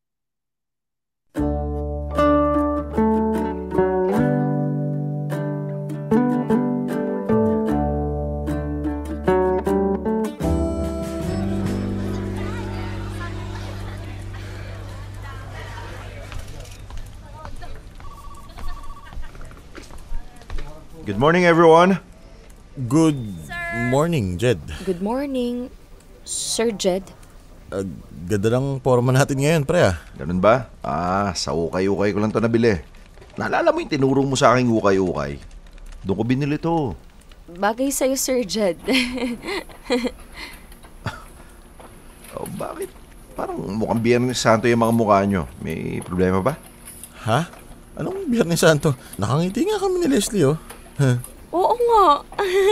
Good morning, everyone. Good morning, Jed. Good morning, Sir Jed. Ganda lang forma natin ngayon, pre. Ganun ba? Sa ukay-ukay ko lang to nabili. Naalala mo yung tinuro mo sa aking ukay-ukay? Doon ko binili to. Bagay sa'yo, Sir Jed. Bakit? Parang mukhang Biyernes Santo yung mga mukha nyo. May problema ba? Ha? Anong Biyernes Santo? Nakangiti nga kami ni Leslie, oh. Oo nga.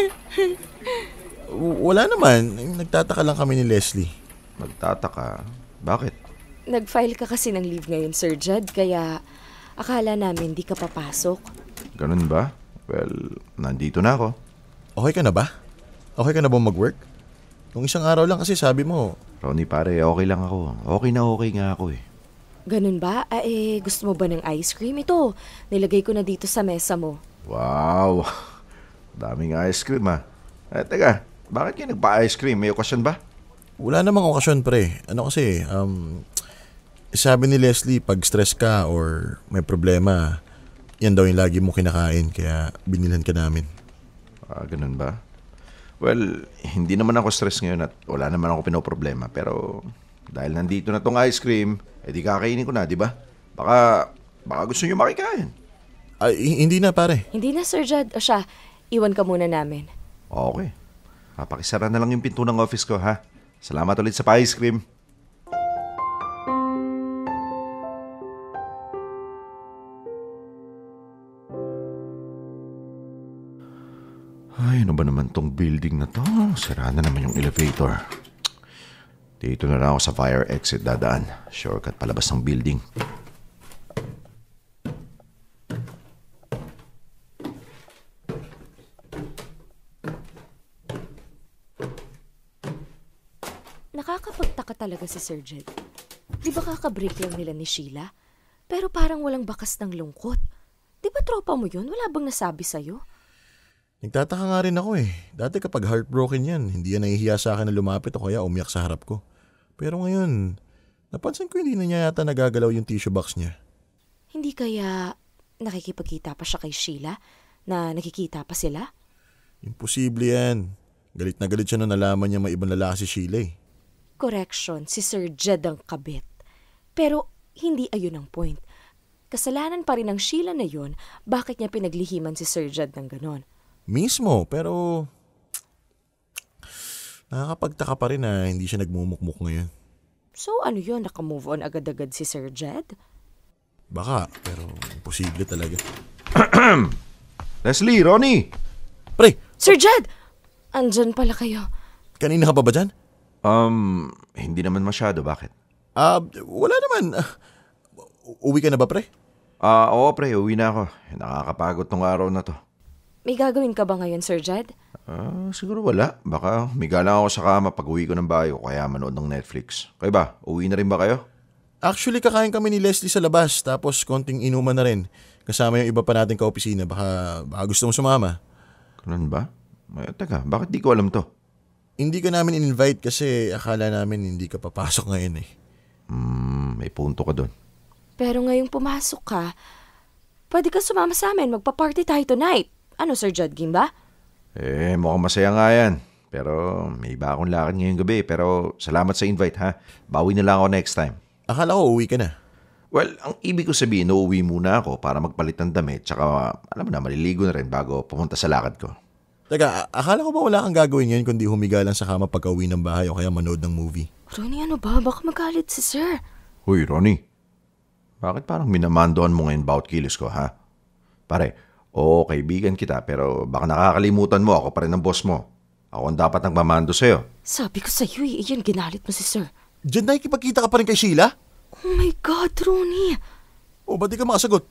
Wala naman. Nagtataka lang kami ni Leslie. Magtataka? Bakit? Nag-file ka kasi ng leave ngayon, Sir Jed, kaya akala namin di ka papasok. Ganun ba? Well, nandito na ako. Okay ka na ba? Okay ka na ba mag-work? Nung isang araw lang kasi sabi mo. Ronnie pare, okay lang ako. Okay na okay nga ako eh. Ganun ba? Gusto mo ba ng ice cream? Ito, nilagay ko na dito sa mesa mo. Wow! Daming ice cream teka, bakit kayo nagpa-ice cream? May okasyon ba? Wala namang okasyon, pre. Ano kasi, Sabi ni Leslie, pag stress ka or may problema, yan daw yung lagi mong kinakain, kaya binilhan ka namin. Ganun ba? Well, hindi naman ako stress ngayon at wala naman ako pinoproblema. Pero dahil nandito na tong ice cream, edi kakainin ko na, di ba? Baka gusto nyo makikain. Ay, hindi na pare. Hindi na, Sir Jed. O siya, iwan ka muna namin. Okay. Papakisara na lang yung pinto ng office ko, ha? Salamat ulit sa pa-ice cream. Ay, ano ba naman tong building na to? Sira na naman yung elevator. Dito na lang ako sa fire exit dadaan. Shortcut palabas ng building. Nakakapagtaka talaga si Sir Jed. Di ba kakabreak lang nila ni Sheila? Pero parang walang bakas ng lungkot. Di ba tropa mo yun? Wala bang nasabi sa'yo? Nagtataka nga rin ako eh. Dati kapag heartbroken yan, hindi yan nahihiya sa akin na lumapit o kaya umiyak sa harap ko. Pero ngayon, napansin ko hindi na niya yata nagagalaw yung tissue box niya. Hindi kaya nakikipagkita pa siya kay Sheila? Na nakikita pa sila? Imposible yan. Galit na galit siya nung nalaman niya may ibang lalaki si Sheila eh. Correction, si Sir Jed ang kabit. Pero hindi ayun ang point. Kasalanan pa rin ng Sheila na yun, bakit niya pinaglihiman si Sir Jed ng ganon? Mismo, pero nakakapagtaka pa rin na hindi siya nagmumukmuk ngayon. So ano yun, nakamove on agad-agad si Sir Jed? Baka, pero imposible talaga. Leslie, Ronnie! Pre! Sir Jed! Andyan pala kayo. Kanina ka pa ba dyan? Hindi naman masyado. Bakit? Wala naman. Uwi ka na ba, pre? Oo, pre. Uwi na ako. Nakakapagod tong araw na to. May gagawin ka ba ngayon, Sir Jed? Siguro wala. Baka humiga lang ako sa kama pag uwi ko ng bahay o kaya manood ng Netflix. Kayo ba? Uwi na rin ba kayo? Actually, kakain kami ni Leslie sa labas. Tapos konting inuman na rin. Kasama yung iba pa nating kaopisina. Baka gusto mo sumama. Ganun ba? Teka, bakit di ko alam to? Hindi ka namin in-invite kasi akala namin hindi ka papasok ngayon eh. May punto ka doon. Pero ngayong pumasok ka, pwede ka sumama sa amin. Magpa-party tayo tonight. Ano, Sir Jed, game ba? Mukhang masaya nga yan. Pero may iba akong lakad ngayong gabi. Pero salamat sa invite, ha? Bawi na lang ako next time. Akala ko uwi ka na. Well, ang ibig ko sabihin, uuwi muna ako para magpalit ng damit. Tsaka, alam mo na, maliligo na rin bago pumunta sa lakad ko. Teka, akala ko ba wala kang gagawin ngayon kundi humiga lang sa kama pagka-uwi ng bahay o kaya manood ng movie? Ronnie, ano ba? Baka magalit si Sir. Hoy, Ronnie. Bakit parang minamandoan mo ngayon bawat kilos ko, ha? Pare, oo, kaibigan kita, pero baka nakakalimutan mo, ako pa rin ang boss mo. Ako ang dapat nagmamando sa'yo. Sabi ko sa'yo eh, iyan ginalit mo si Sir. Diyan nakikipagkita ka pa rin kay Sheila? Oh my God, Ronnie. O, ba't di ka makasagot?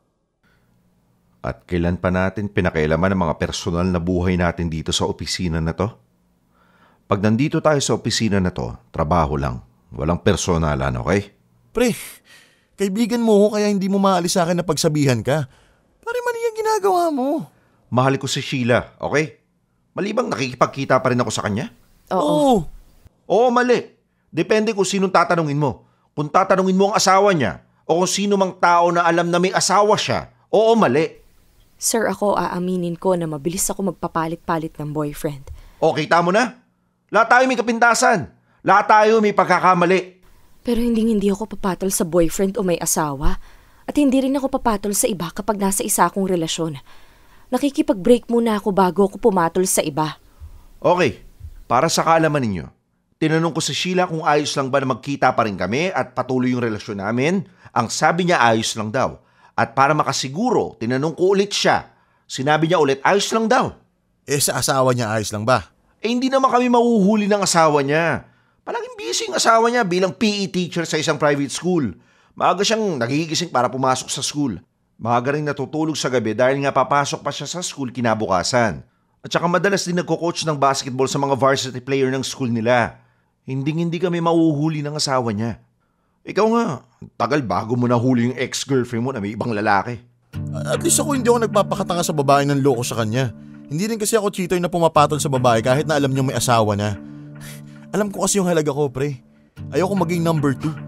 At kailan pa natin pinakailaman ang mga personal na buhay natin dito sa opisina na to? Pag nandito tayo sa opisina na to, trabaho lang. Walang personalan, okay? Pre, kaibigan mo ko kaya hindi mo maalis sa akin na pagsabihan ka. Pare, mali ang ginagawa mo. Mahal ko si Sheila, okay? Malibang nakikipagkita pa rin ako sa kanya? Oo. Oo, mali. Depende kung sinong tatanungin mo. Kung tatanungin mo ang asawa niya o kung sino mang tao na alam na may asawa siya, oo, mali. Sir, ako aaminin ko na mabilis ako magpapalit-palit ng boyfriend. O, kita mo na? Lahat tayo may kapintasan. Lahat tayo may pagkakamali. Pero hindi ako papatol sa boyfriend o may asawa. At hindi rin ako papatol sa iba kapag nasa isa akong relasyon. Nakikipag-break muna ako bago ako pumatol sa iba. Okay, para sa kaalaman ninyo, tinanong ko si Sheila kung ayos lang ba na magkita pa rin kami at patuloy yung relasyon namin. Ang sabi niya ayos lang daw. At para makasiguro, tinanong ko ulit siya. Sinabi niya ulit, ayos lang daw. Sa asawa niya ayos lang ba? Hindi naman kami mahuhuli ng asawa niya. Palaging busy ang asawa niya bilang PE teacher sa isang private school. Maaga siyang nagigising para pumasok sa school. Maaga rin natutulog sa gabi dahil nga papasok pa siya sa school kinabukasan. At saka madalas din nagko-coach ng basketball sa mga varsity player ng school nila. Hindi kami mahuhuli ng asawa niya. Ikaw nga, tagal bago mo nahuli yung ex-girlfriend mo na may ibang lalaki. At least ako hindi ako nagpapakatanga sa babae ng loko sa kanya. Hindi rin kasi ako cheater na pumapatol sa babae kahit na alam niyang may asawa na. Alam ko kasi yung halaga ko, pre. Ayoko maging number 2.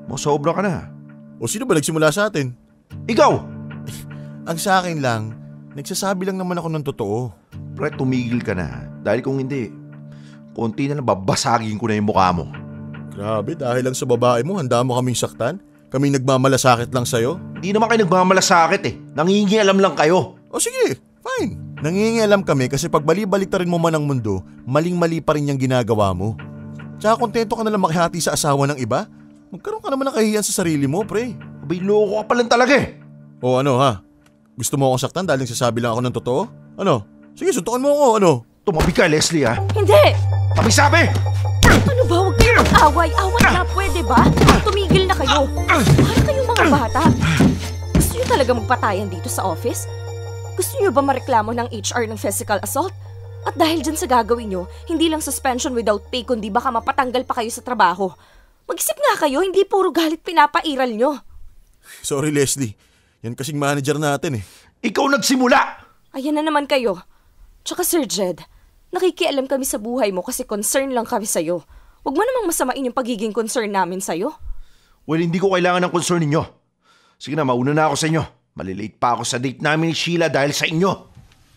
Sobra ka na. O sino ba nagsimula sa atin? Ikaw! Ang sa akin lang, nagsasabi lang naman ako ng totoo. Pre, tumigil ka na. Dahil kung hindi, konti na lang babasagin ko na yung mukha mo. Grabe, dahil lang sa babae mo, handa mo kaming saktan? Kaming nagmamalasakit lang sa'yo? Hindi naman kayo nagmamalasakit eh. Nangingialam lang kayo. O sige, fine. Nangingialam kami kasi pag bali-baliktarin mo man ang mundo, maling-mali pa rin yung ginagawa mo. Tsaka kontento ka nalang makihati sa asawa ng iba? Magkaroon ka naman ng kahihiyan sa sarili mo, pre. Abay, loko ka pa lang talaga eh. O ano ha? Gusto mo akong saktan dahil nagsasabi lang ako ng totoo? Ano? Sige, suntukan mo ako, ano? Tumabi ka, Leslie ha. Hindi! Pabisabi! Ano ba? Huwag kayong mag-away. Away na, pwede ba? Tumigil na kayo. Para kayong mga bata. Gusto niyo talaga magpatayan dito sa office? Gusto niyo ba mareklamo ng HR ng physical assault? At dahil dyan sa gagawin niyo, hindi lang suspension without pay kundi baka mapatanggal pa kayo sa trabaho. Mag-isip nga kayo, hindi puro galit pinapairal niyo. Sorry, Leslie. Yan kasing manager natin eh. Ikaw nagsimula! Ayan na naman kayo. Tsaka Sir Jed, nakikialam kami sa buhay mo kasi concern lang kami sa'yo. Huwag mo namang masamain yung pagiging concern namin sa'yo. Well, hindi ko kailangan ng concern ninyo. Sige na, mauna na ako sa inyo. Malilate pa ako sa date namin ni Sheila dahil sa inyo.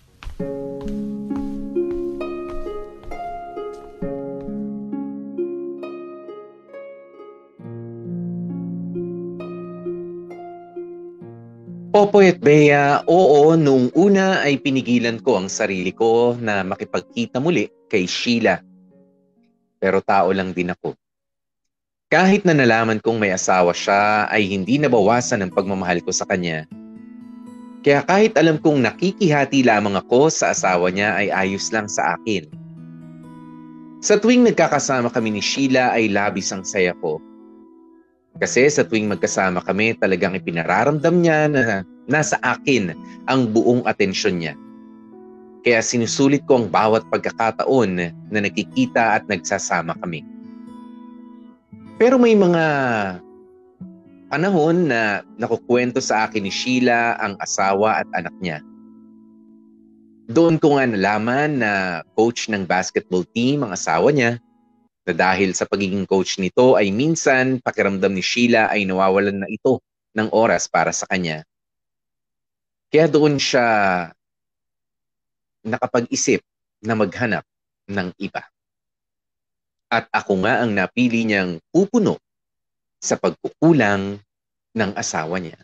Popoy at Bea, oo, nung una ay pinigilan ko ang sarili ko na makipagkita muli kay Sheila. Pero tao lang din ako. Kahit na nalaman kong may asawa siya ay hindi nabawasan ang pagmamahal ko sa kanya. Kaya kahit alam kong nakikihati lamang ako sa asawa niya ay ayos lang sa akin. Sa tuwing nagkakasama kami ni Sheila ay labis ang saya ko. Kasi sa tuwing magkasama kami talagang ipinararamdam niya na nasa akin ang buong atensyon niya. Kaya sinusulit ko ang bawat pagkakataon na nagkikita at nagsasama kami. Pero may mga panahon na nakukwento sa akin ni Sheila ang asawa at anak niya. Doon ko nga nalaman na coach ng basketball team ang asawa niya. Na dahil sa pagiging coach nito ay minsan pakiramdam ni Sheila ay nawawalan na ito ng oras para sa kanya. Kaya doon siya nakapag-isip na maghanap ng iba. At ako nga ang napili niyang pupuno sa pagkukulang ng asawa niya.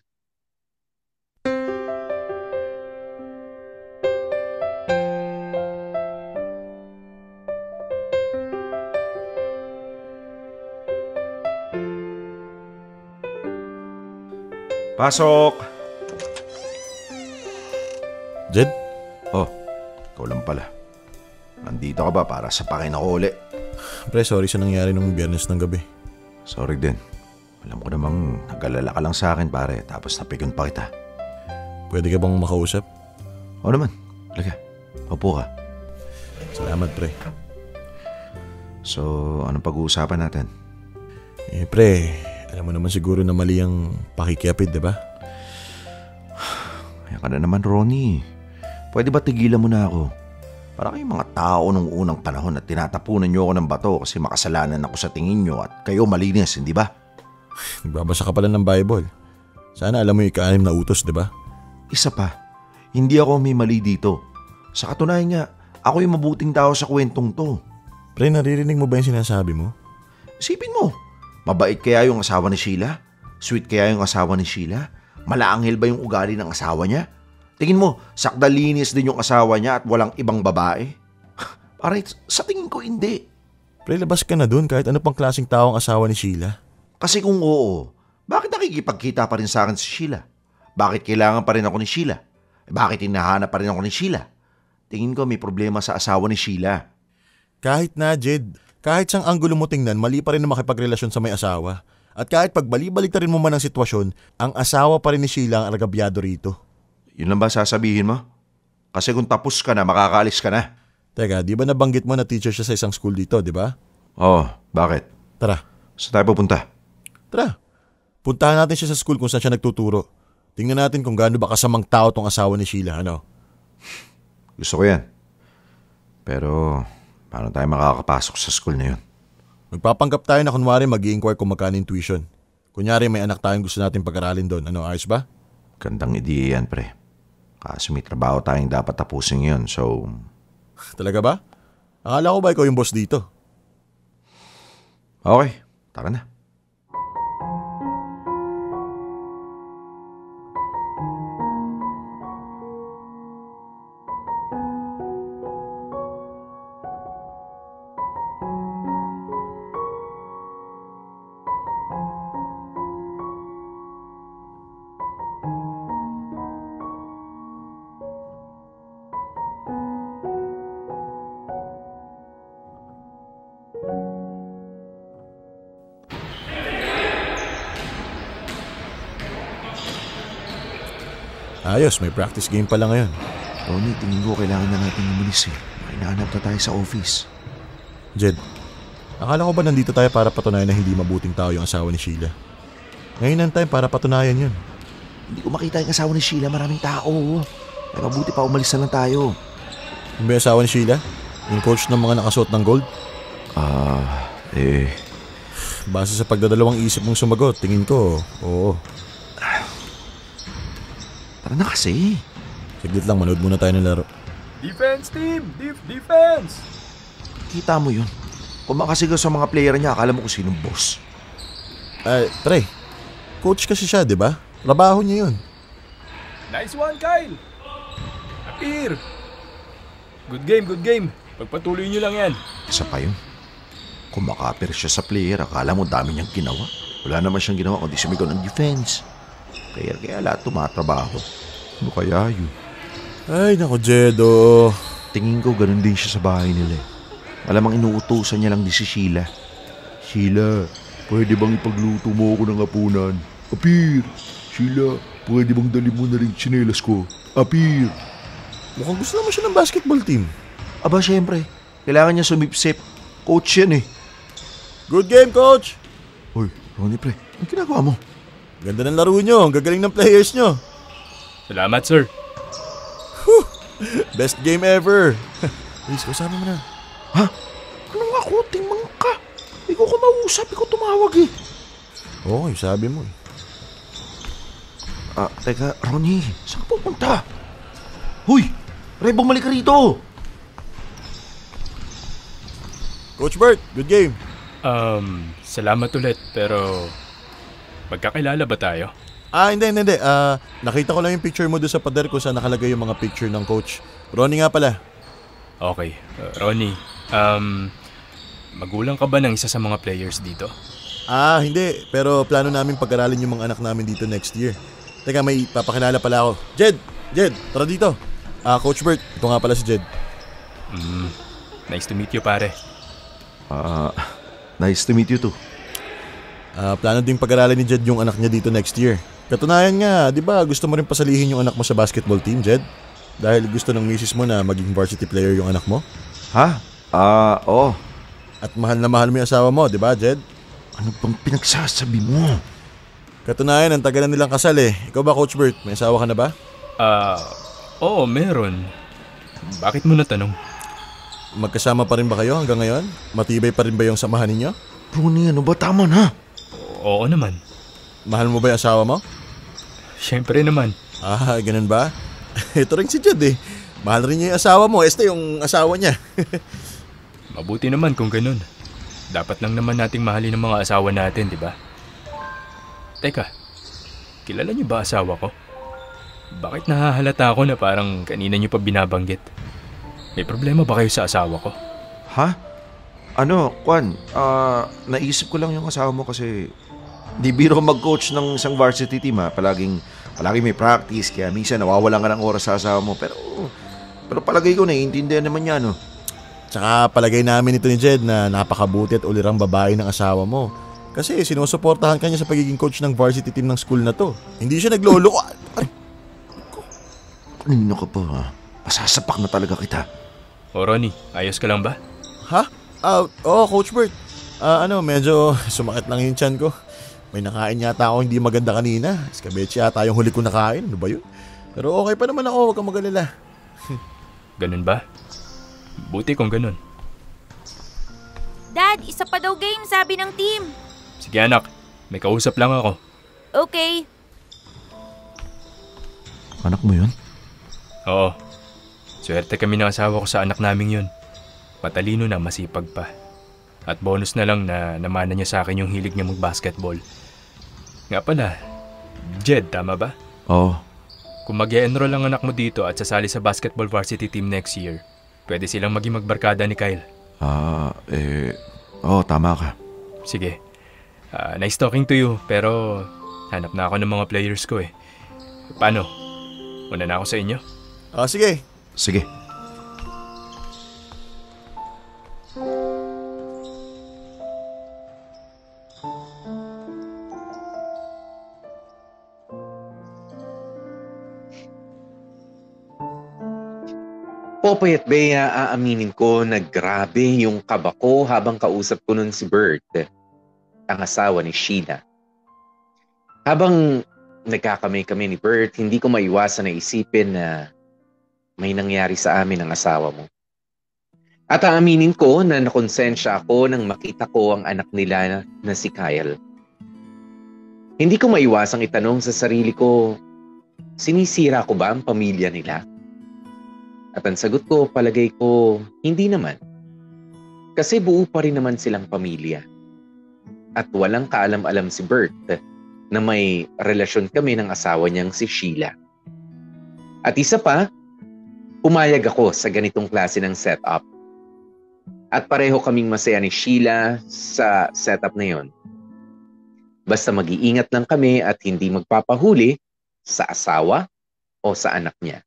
Pasok! Jed? Oh, ikaw lang pala. Nandito ka ba para sapakin ako uli? Pre, sorry sa nangyari nung Biyernes ng gabi. Sorry din. Alam ko namang nag-alala ka lang sa akin pare, tapos napikon pa kita. Pwede ka bang makausap? Oo naman. Halika, upo ka. Salamat, pre. So, anong pag-uusapan natin? Pre, alam mo naman siguro na mali ang pakikiapid, di ba? Kaya ka na naman, Ronnie. Pwede ba tigilan mo na ako? Para kayong mga tao nung unang panahon at tinatapunan niyo ako ng bato kasi makasalanan ako sa tingin niyo at kayo malinis, hindi ba? Nagbabasa ka pala ng Bible. Sana alam mo yung ika-6 na utos, di ba? Isa pa, hindi ako may mali dito. Sa katunayan nga, ako yung mabuting tao sa kwentong to. Pre, naririnig mo ba yung sinasabi mo? Isipin mo, mabait kaya yung asawa ni Sheila? Sweet kaya yung asawa ni Sheila? Malaanghel ba yung ugali ng asawa niya? Tingin mo, sakdalinis din yung asawa niya at walang ibang babae? Para sa tingin ko hindi. Pre, labas ka na dun kahit ano pang klaseng tao ang asawa ni Sheila. Kasi kung oo, bakit nakikipagkita pa rin sa akin si Sheila? Bakit kailangan pa rin ako ni Sheila? Bakit hinahanap pa rin ako ni Sheila? Tingin ko may problema sa asawa ni Sheila. Kahit na, Jed. Kahit sang anggulo mo tingnan, mali pa rin na makipagrelasyon sa may asawa. At kahit pagbali-baliktarin mo man ang sitwasyon, ang asawa pa rin ni Sheila ang agabyado rito. Yun lang ba sasabihin mo? Kasi kung tapos ka na, makakaalis ka na. Teka, di ba nabanggit mo na teacher siya sa isang school dito, di ba? Oo, bakit? Tara. Saan tayo pupunta? Tara. Puntahan natin siya sa school kung saan siya nagtuturo. Tingnan natin kung gaano ba kasamang tao tong asawa ni Sheila, ano? Gusto ko yan. Pero, paano tayo makakapasok sa school na yun? Magpapanggap tayo na kunwari mag-i-inquire kung magkano yung tuition. Kunyari may anak tayong gusto natin pag-aralin doon. Ano, ayos ba? Gandang ideya yan, pre. Kaso may trabaho tayong dapat tapusin yun, so... Talaga ba? Akala ko ba ikaw yung boss dito? Okay, tara na. Ayos, may practice game pala ngayon. Ronnie, tingin ko kailangan na natin umulis eh. May nahanap na tayo sa office. Jed, akala ko ba nandito tayo para patunayan na hindi mabuting tao yung asawa ni Sheila? Ngayon ang time para patunayan yun. Hindi ko makita yung asawa ni Sheila, maraming tao. Ay, mabuti pa umalis na lang tayo. Yung ba yung asawa ni Sheila? Yung coach ng mga nakasuot ng gold? Base sa pagdadalawang isip mong sumagot, tingin ko, oo. Tara na kasi. Saglit lang, manood muna tayo ng laro. Defense team! Defense! Kita mo yun. Kung makasigaw sa mga player niya, akala mo kung sinong boss. Pre, coach kasi siya, di ba? Trabaho niya yun. Nice one, Kyle! Appear! Good game. Pagpatuloy niyo lang yan. Isa pa yun. Kung makapir siya sa player, akala mo dami niyang ginawa. Wala naman siyang ginawa kundi sumigaw ng defense. Kaya lahat tumatrabaho. Ano kaya yun? Ay, naku, Jedo. Tingin ko ganun din siya sa bahay nila eh. Malamang inuutusan niya lang di si Sheila. Sheila, pwede bang ipagluto mo ako ng hapunan? Apir! Sheila, pwede bang dali mo na rin tsinelas ko? Apir! Mukhang gusto naman siya ng basketball team. Aba, syempre. Kailangan niya sumipsip. Coach yan eh. Good game, coach! Hoy, Ronnie pre, ang ginagawa mo? Ganda ng laro nyo. Ang gagaling ng players nyo. Salamat, sir. Best game ever. Please, kasama mo na. Ha? Anong ako? Tingmang ka. Ikaw ko mausap. Ikaw tumawag eh. Okay, sabi mo eh. Teka, Ronnie. Saan ka pupunta? Huy! Ray, bumalik ka rito. Coach Bert, good game. Salamat ulit, pero magkakilala ba tayo? Hindi. Nakita ko lang yung picture mo doon sa pader ko sa nakalagay yung mga picture ng coach. Ronnie nga pala. Okay, Ronnie, magulang ka ba ng isa sa mga players dito? Hindi. Pero plano namin pag-aralin yung mga anak namin dito next year. Teka, may papakilala pala ako. Jed, tara dito. Coach Bert, ito nga pala si Jed. Nice to meet you, pare. Nice to meet you too. Plano din pag-aralin ni Jed yung anak niya dito next year. Katunayan nga, di ba gusto mo rin pasalihin yung anak mo sa basketball team, Jed? Dahil gusto ng misis mo na maging varsity player yung anak mo? Ha? Oo. At mahal na mahal mo yung asawa mo, di ba, Jed? Ano bang pinagsasabi mo? Katunayan, ang tagal na nilang kasal eh. Ikaw ba, Coach Bert? May asawa ka na ba? Oo, meron. Bakit mo natanong? Magkasama pa rin ba kayo hanggang ngayon? Matibay pa rin ba yung samahan ninyo? Ronnie, ano ba? Tama na. Oo naman. Mahal mo ba yung asawa mo? Siyempre naman. Ganun ba? Ito rin si Jed eh. Mahal rin niya yung asawa mo. Yung asawa niya. Mabuti naman kung ganun. Dapat lang naman nating mahalin ang mga asawa natin, di ba? Teka, kilala niyo ba asawa ko? Bakit nahahalata ako na parang kanina niyo pa binabanggit? May problema ba kayo sa asawa ko? Ha? Kwan, naisip ko lang yung asawa mo kasi di biro mag-coach ng isang varsity team ha. Palaging may practice kaya minsan nawawalan ka ng oras sa asawa mo. Pero palagay ko naiintindihan naman niya, no? Tsaka palagay namin ito ni Jed na napakabuti at ulirang babae ng asawa mo. Kasi sinusuportahan ka niya sa pagiging coach ng varsity team ng school na to. Hindi siya naglolo. Kanino ka pa ha? Masasapak na talaga kita. O Ronnie, ayos ka lang ba? Ha? Oo, Coach Bert. Medyo sumakit lang yung tiyan ko. May nakain yata ako hindi maganda kanina. Escabeche yata yung huli ko nakain. Ano ba yun? Pero okay pa naman ako, huwag kang mag-alala. Ganun ba? Buti kung ganun. Dad, isa pa daw game, sabi ng team. Sige anak, May kausap lang ako. Okay. Anak mo yun? Oo. Swerte kami ng asawa ko sa anak naming yun. Matalino na, masipag pa. At bonus na lang na namana niya sa akin yung hilig niya mag-basketball. Nga pala, Jed, tama ba? Oo. Kung mag-e-enroll ang anak mo dito at sasali sa basketball varsity team next year, pwede silang maging magbarkada ni Kyle. Tama ka. Sige. Nice talking to you, pero hanap na ako ng mga players ko eh. Paano? Una na ako sa inyo? Sige. Sige. Popoy at Bea, aaminin ko na grabe yung kaba ko habang kausap ko nun si Bert, ang asawa ni Sheila. Habang nagkakamay kami ni Bert, hindi ko maiwasan na isipin na may nangyari sa amin ng asawa mo. At aaminin ko na nakonsensya ako nang makita ko ang anak nila na si Kyle. Hindi ko maiwasang itanong sa sarili ko, sinisira ko ba ang pamilya nila? At ang sagot ko, palagay ko, hindi naman. Kasi buo pa rin naman silang pamilya. At walang kaalam-alam si Bert na may relasyon kami ng asawa niyang si Sheila. At isa pa, pumayag ako sa ganitong klase ng setup. At pareho kaming masaya ni Sheila sa setup na yon. Basta mag-iingat lang kami at hindi magpapahuli sa asawa o sa anak niya.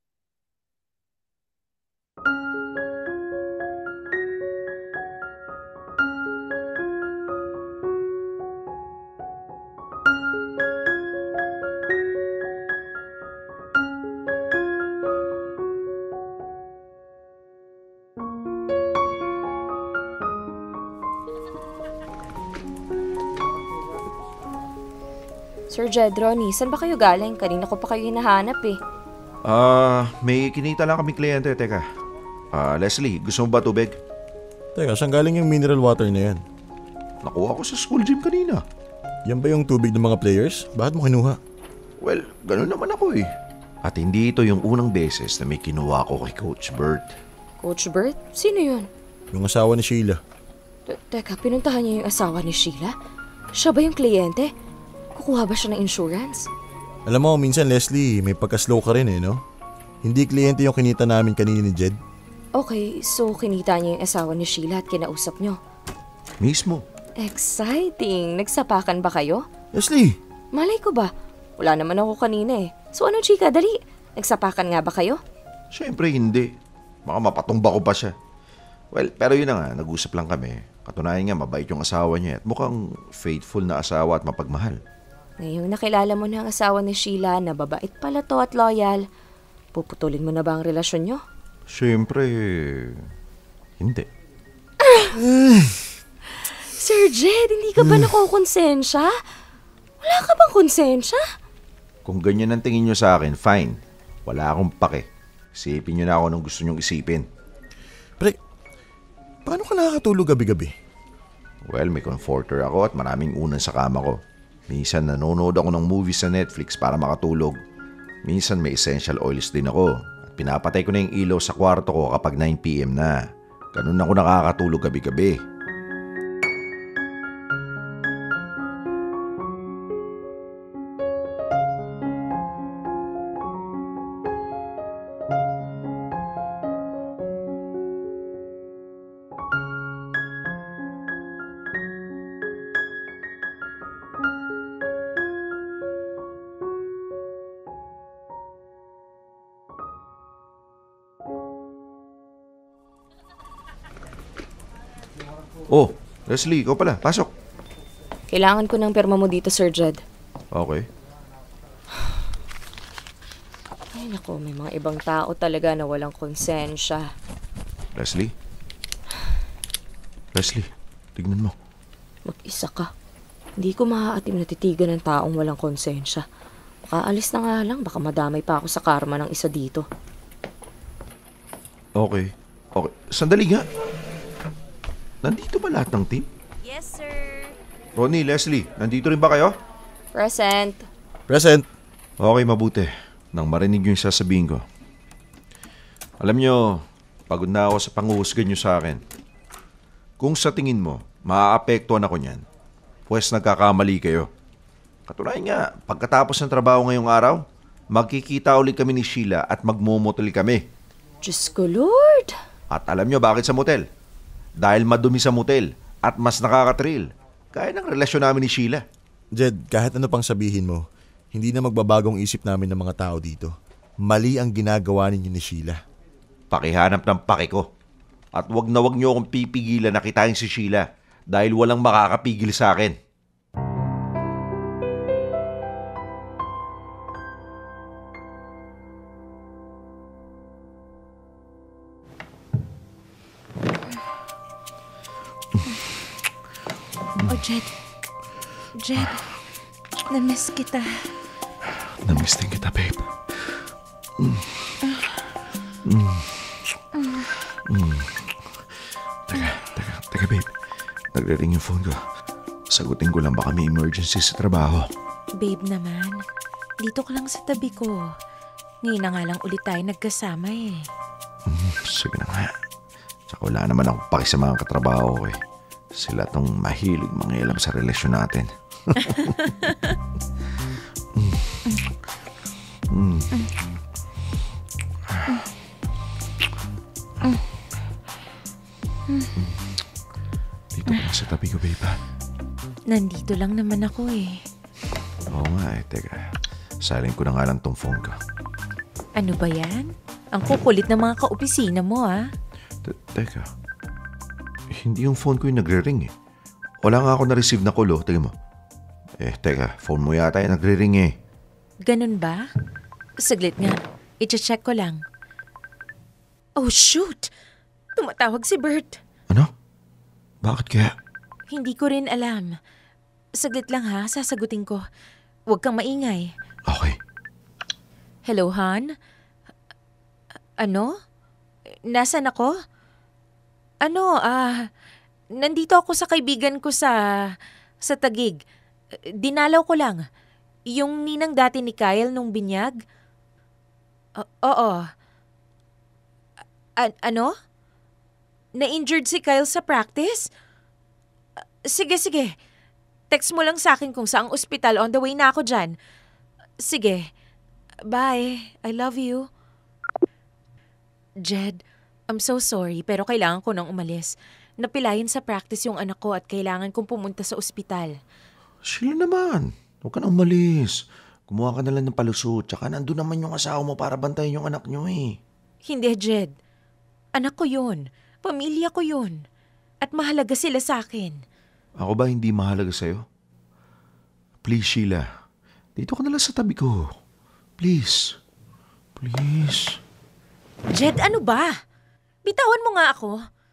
Sir Jed, Ronnie, saan ba kayo galing? Kanina ko pa kayo hinahanap eh. May kinita lang kami kliyente. Teka. Leslie, gusto mo ba tubig? Teka, saan galing yung mineral water na yan? Nakuha ko sa school gym kanina. Yan ba yung tubig ng mga players? Bakit mo kinuha? Well, ganun naman ako eh. At hindi ito yung unang beses na may kinuha ko kay Coach Bert. Coach Bert? Sino yun? Yung asawa ni Sheila. Teka, pinuntahan niya yung asawa ni Sheila? Siya ba yung kliyente? Kukuha ba siya ng insurance? Alam mo, minsan Leslie, may pagka-slow ka rin eh, no? Hindi kliyente yung kinita namin kanina ni Jed. Okay, so kinita niya yung asawa ni Sheila at kinausap niyo. Mismo. Exciting! Nagsapakan ba kayo? Leslie! Malay ko ba? Wala naman ako kanina eh. So ano chika, dali? Nagsapakan nga ba kayo? Siyempre hindi. Baka mapatumba ko pa siya. Well, pero yun na nga, nag-usap lang kami. Katunayan nga, mabait yung asawa niya at mukhang faithful na asawa at mapagmahal. Ngayong nakilala mo na ang asawa ni Sheila na babait pala to at loyal, puputulin mo na ba ang relasyon niyo? Siyempre, hindi. Sir Jed, hindi ka ba nakokonsensya? Wala ka bang konsensya? Kung ganyan ang tingin nyo sa akin, fine. Wala akong pake. Isipin nyo na ako nung gusto nyong isipin. Pre, paano ka nakakatulog gabi-gabi? Well, may comforter ako at maraming unan sa kama ko. Minsan nanonood ako ng movies sa Netflix para makatulog. Minsan may essential oils din ako. At pinapatay ko na yung ilaw sa kwarto ko kapag 9 PM na. Ganun ako nakakatulog gabi-gabi. Oh, Leslie, ikaw pala. Pasok. Kailangan ko ng perma mo dito, Sir Jed. Okay. Ay nako, may mga ibang tao talaga na walang konsensya. Leslie? Leslie, tignan mo. Mag-isa ka. Hindi ko maaatim na titigan ng taong walang konsensya. Makaalis na nga lang, baka madamay pa ako sa karma ng isa dito. Okay. Sandali nga. Nandito ba lahat ng team? Yes, sir. Ronnie, Leslie, nandito rin ba kayo? Present. Present. Okay, mabuti. Nang marinig yung sasabihin ko. Alam nyo, pagod na ako sa panghuhusga nyo sa akin. Kung sa tingin mo, maaapektuhan ako niyan, pues nagkakamali kayo. Katunayan nga, pagkatapos ng trabaho ngayong araw, magkikita ulit kami ni Sheila at magmumotel kami. Diyos ko, Lord! At alam nyo bakit sa motel? Dahil madumi sa motel at mas nakakatril. Kaya ng relasyon namin ni Sheila. Jed, kahit ano pang sabihin mo, hindi na magbabagong isip namin ng mga tao dito. Mali ang ginagawa ninyo ni Sheila. Pakihanap ng paki ko. At wag nyo akong pipigilan na kitain si Sheila dahil walang makakapigil sa akin. Oh, Jed. Jed, na-miss kita. Na-miss din kita, babe. Teka, babe. Nagre-ring yung phone ko. Sagutin ko lang baka may emergency sa trabaho. Babe naman, dito ka lang sa tabi ko. Ngayon na nga lang ulit tayo nagkasama eh. Sige na nga. Tsaka wala naman ako paki sa mga katrabaho ko eh. Sila tong mahilig mangialam sa relasyon natin. Dito ka lang sa tabi ko, babe. Nandito lang naman ako eh. Oo nga eh, teka. Silent ko na nga lang tong phone ko. Ano ba yan? Ang kukulit ng mga kaopisina mo ah. Teka. Hindi yung phone ko yung nagre-ring eh. Wala nga ako na-receive na call, oh. Tingnan mo. Teka. Phone mo yata yung nagre-ring eh. Ganun ba? Saglit nga. I-check ko lang. Oh shoot! Tumatawag si Bert. Ano? Bakit kaya? Hindi ko rin alam. Saglit lang ha, sasagutin ko. Huwag kang maingay. Okay. Hello, Han? Ano? Nasaan ako? Ano, nandito ako sa kaibigan ko sa Taguig. Dinalaw ko lang. Yung ninang dati ni Kyle nung binyag. Oo. Ano? Na-injured si Kyle sa practice? Sige. Text mo lang sa akin kung saang ospital. On the way na ako dyan. Sige. Bye. I love you. Jed, I'm so sorry pero kailangan ko nang umalis. Napilayan sa practice yung anak ko at kailangan kong pumunta sa ospital. Sheila naman. Huwag ka na umalis. Kumuha ka na lang ng palusot. Tsaka nandun naman yung asawa mo para bantayan yung anak nyo eh. Hindi, Jed. Anak ko yun. Pamilya ko yun. At mahalaga sila sa akin. Ako ba hindi mahalaga sa'yo? Please, Sheila. Dito ka na lang sa tabi ko. Please. Please. Jed, ano ba? Bitawan mo nga ako.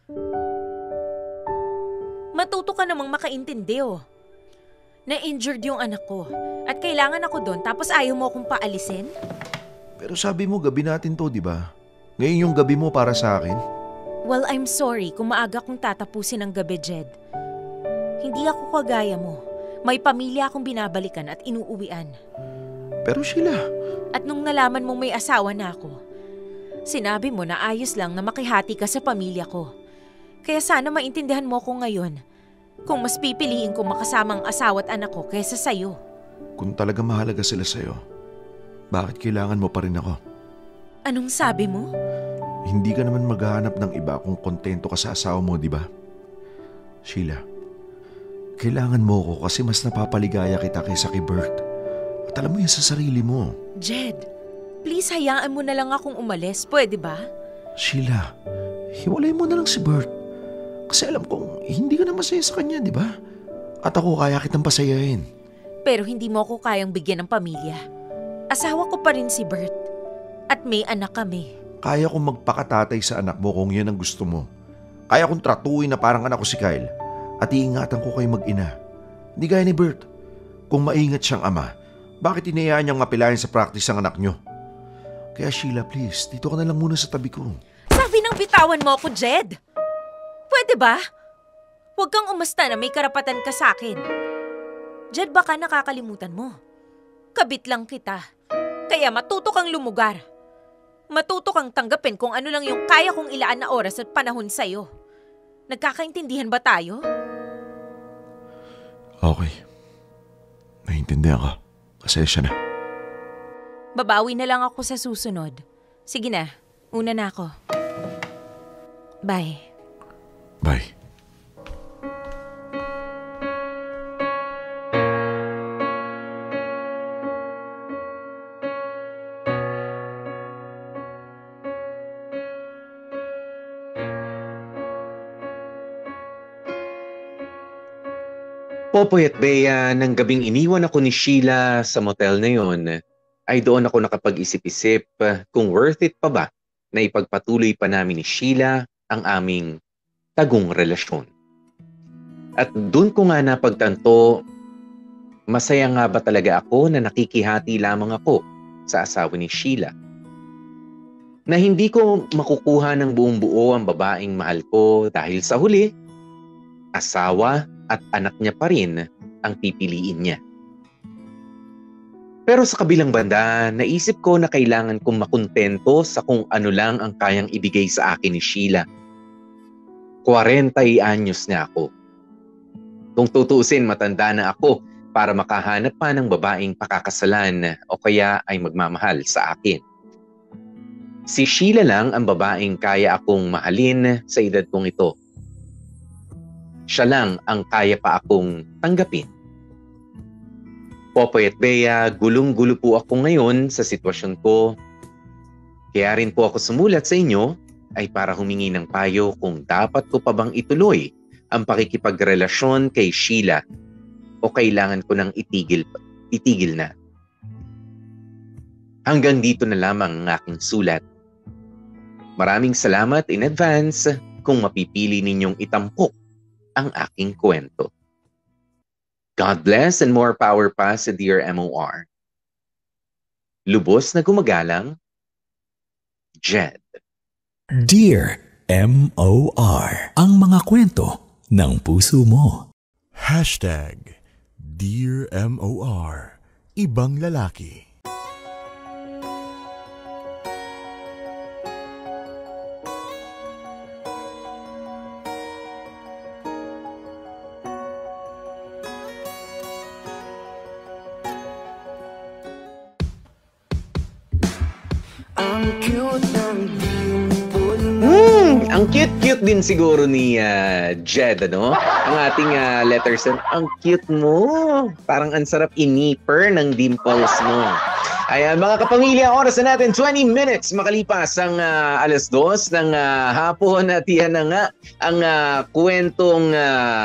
Matuto ka namang makaintindi oh. Na-injured yung anak ko. At kailangan ako doon tapos ayaw mo akong paalisin? Pero sabi mo gabi natin to, di ba? Ngayon yung gabi mo para sa akin. Well, I'm sorry kung maaga kong tatapusin ang gabi, Jed. Hindi ako kagaya mo. May pamilya akong binabalikan at inuuwian. Pero Sheila... At nung nalaman mong may asawa na ako, sinabi mo na ayos lang na makihati ka sa pamilya ko. Kaya sana maintindihan mo ko ngayon kung mas pipiliin ko makasama ang asawa at anak ko kaysa sa'yo. Kung talaga mahalaga sila sa'yo, bakit kailangan mo pa rin ako? Anong sabi mo? Hindi ka naman maghahanap ng iba kung kontento ka sa asawa mo, di ba? Sheila, kailangan mo ko kasi mas napapaligaya kita kaysa kay Bert. At alam mo yan sa sarili mo. Jed, please hayaan mo na lang akong umalis. Pwede ba? Sheila, hiwalay mo na lang si Bert. Kasi alam kong hindi ka na masaya sa kanya, di ba? At ako kaya kitang pasayahin. Pero hindi mo ako kayang bigyan ng pamilya. Asawa ko pa rin si Bert. At may anak kami. Kaya kong magpakatatay sa anak mo kung yan ang gusto mo. Kaya kong tratuin na parang anak ko si Kyle. At iingatan ko kayo mag-ina. Hindi gaya ni Bert. Kung maingat siyang ama, bakit inayaan niyang mapilayan sa practice ang anak niyo? Kaya Sheila, please, dito ka na lang muna sa tabi ko. Sabi ng bitawan mo ako, Jed! Pwede ba? Huwag kang umasta na may karapatan ka sa akin. Jed, baka nakakalimutan mo. Kabit lang kita. Kaya matuto kang lumugar. Matuto kang tanggapin kung ano lang yung kaya kong ilaan na oras at panahon sa'yo. Nagkakaintindihan ba tayo? Okay. Naiintindihan ka. Pasensya na. Babawi na lang ako sa susunod. Sige na, una na ako. Bye. Bye. Popoy at Bea, nang gabing iniwan ako ni Sheila sa motel na yon, ay doon ako nakapag-isip-isip kung worth it pa ba na ipagpatuloy pa namin ni Sheila ang aming tagong relasyon. At doon ko nga napagtanto, masaya nga ba talaga ako na nakikihati lamang ako sa asawa ni Sheila? Na hindi ko makukuha ng buong buo ang babaeng mahal ko dahil sa huli, asawa at anak niya pa rin ang pipiliin niya. Pero sa kabilang banda, naisip ko na kailangan kong makontento sa kung ano lang ang kayang ibigay sa akin ni Sheila. 40 anyos na ako. Kung tutuusin, matanda na ako para makahanap pa ng babaeng pakakasalan o kaya ay magmamahal sa akin. Si Sheila lang ang babaeng kaya akong mahalin sa edad kong ito. Siya lang ang kaya pa akong tanggapin. Popoy at Bea, gulong-gulo po ako ngayon sa sitwasyon ko. Kaya rin po ako sumulat sa inyo ay para humingi ng payo kung dapat ko pa bang ituloy ang pakikipagrelasyon kay Sheila o kailangan ko nang itigil na. Hanggang dito na lamang ang aking sulat. Maraming salamat in advance kung mapipili ninyong itampok ang aking kwento. God bless and more power pa sa Dear MOR. Lubos na gumagalang, Jed. Dear MOR. Ang mga kwento ng puso mo. Dear MOR. Ibang lalaki. Ang cute-cute din siguro ni Jed, ano? Ang ating letter send. Ang cute mo. Parang ang sarap iniper ng dimples mo. Ayan, mga kapamilya, oras na natin, 20 minutes makalipas ang 2:00 ng hapon at yan na nga ang kwentong,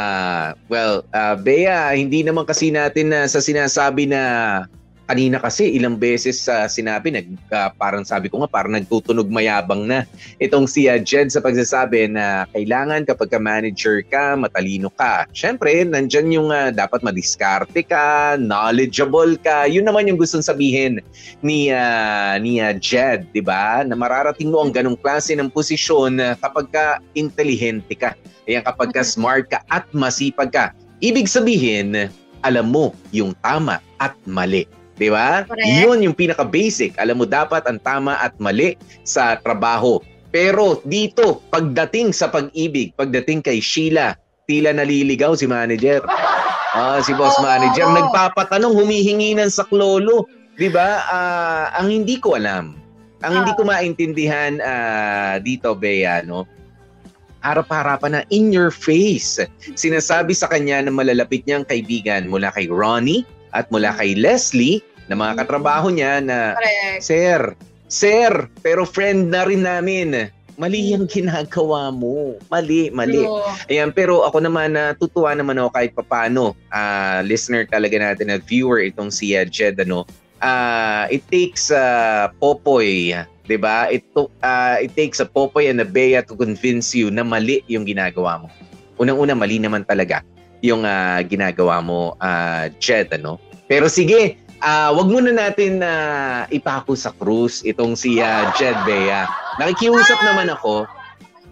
Bea, hindi naman kasi natin sa sinasabi na kanina kasi ilang beses sinabi, parang sabi ko nga, parang nagtutunog mayabang na itong si Jed sa pagsasabi na kailangan kapag manager ka, matalino ka. Siyempre, nandyan yung dapat madiskarte ka, knowledgeable ka. Yun naman yung gustong sabihin ni Jed, di ba? Na mararating mo ang ganong klase ng posisyon kapag ka intelihente ka. Ayan, kapag ka smart ka at masipag ka. Ibig sabihin, alam mo yung tama at mali. Di ba? Yun yung pinaka-basic. Alam mo dapat ang tama at mali sa trabaho. Pero dito, pagdating sa pag-ibig, pagdating kay Sheila, tila naliligaw si manager. Si boss manager, nagpapatanong, humihingi ng saklolo. Di ba? Ang hindi ko alam, ang hindi ko maintindihan dito, Bea, no? Harap-harapan na in your face. Sinasabi sa kanya ng malalapit niyang kaibigan mula kay Ronnie at mula kay Leslie na mga katrabaho niya na, Sir, pero friend na rin namin. Mali yung ginagawa mo. Mali. Ayan, pero ako naman, tutuwa naman ako kahit papano. Listener talaga natin at viewer itong si Jed, ano. It takes Popoy, diba? It takes a Popoy and a Bea to convince you na mali yung ginagawa mo. Unang-una, mali naman talaga yung ginagawa mo, Jed, ano. Pero sige, wag muna natin ipako sa krus itong si Jed, Bea. Nakikiusap naman ako.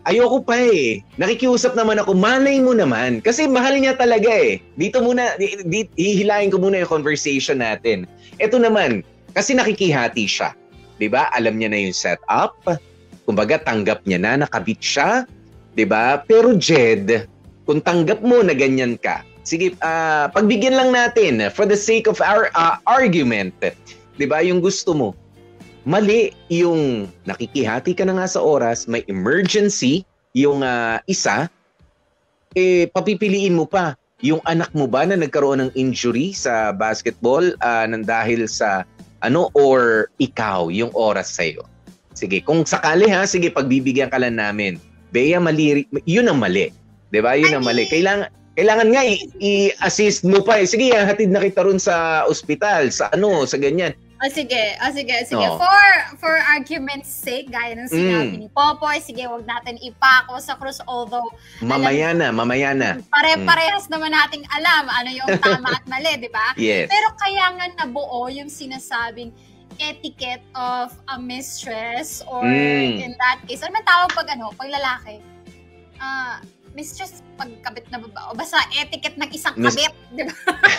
ayoko pa eh. Nakikiusap naman ako, malay mo naman. Kasi mahal niya talaga eh. Dito muna, hihilahin ko muna yung conversation natin. Ito naman, kasi nakikihati siya. 'Di ba? Alam niya na yung setup. Kumbaga, tanggap niya na, nakabit siya. 'Di ba? Pero Jed, kung tanggap mo na ganyan ka, sige, pagbigyan lang natin for the sake of our argument. 'Di ba? Yung gusto mo. Mali yung nakikihati ka na nga sa oras, may emergency, yung isa, papipiliin mo pa yung anak mo ba na nagkaroon ng injury sa basketball nang dahil sa or ikaw yung oras sa'yo. Sige, kung sakali sige, pagbibigyan ka lang namin. Bea, mali, yun ang mali. Diba? Yun ang mali. Kailangan nga i-assist mo pa. Sige, hatid na kita ron sa ospital, sa ganyan. Sige. Oh. For argument's sake, gaya ng sinabi ni Popoy, sige, wag natin ipako sa krus, although mamaya na. Pare-parehas naman nating alam ano yung tama at mali, di ba? Yes. Pero kaya nga nabuo yung sinasabing etiquette of a mistress or in that case, ano man tawag pag lalaki? Mistress, pagkabit na baba. O basta etiquette ng isang kabit, di ba?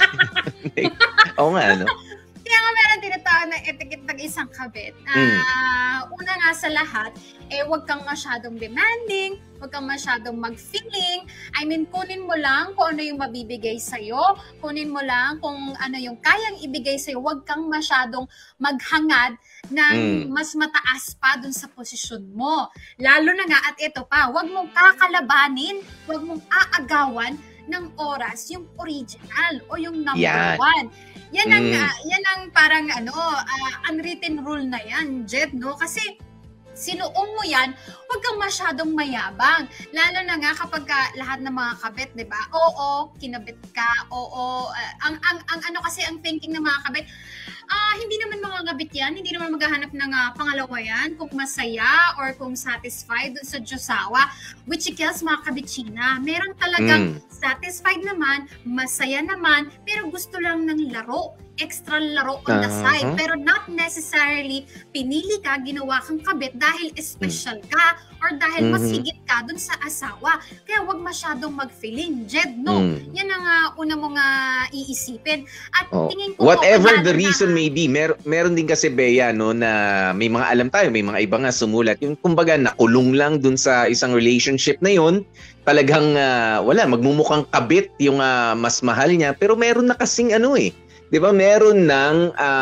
Oo nga, no? Kaya nga meron tinatawag na etiquette ng isang kabit. Una nga sa lahat, huwag kang masyadong demanding, huwag kang masyadong mag-feeling. I mean, kunin mo lang kung ano yung mabibigay sa'yo, kunin mo lang kung ano yung kayang ibigay sa'yo, huwag kang masyadong maghangad ng mas mataas pa dun sa posisyon mo. Lalo na nga, at ito pa, huwag mong kakalabanin, huwag mong aagawan ng oras yung original o yung number one. Yan ang parang unwritten rule na yan, Jed, no? Kasi sinuong mo yan, huwag kang masyadong mayabang. Lalo na nga kapag lahat ng mga kabit, 'di ba? Oo, kinabit ka. Oo, ang kasi ang thinking ng mga kabit, hindi naman makakabit yan, hindi naman maghahanap ng pangalawa yan kung masaya or kung satisfied sa Diyosawa, which kills mga kabitsina. Meron talagang satisfied naman, masaya naman, pero gusto lang ng laro, extra laro on the side, pero not necessarily pinili ka, ginawa kang kabit dahil special ka or dahil mas higit ka dun sa asawa. Kaya wag masyadong mag-feeling, Jed, no? Yan ang una mong iisipin. At tingin ko whatever the reason may be, meron din kasi, Bea, no, na may mga alam tayo, may mga iba nga sumulat, yung kumbaga nakulong lang dun sa isang relationship na yun, talagang magmumukhang kabit yung mas mahal niya, pero meron na kasing 'di ba, meron ng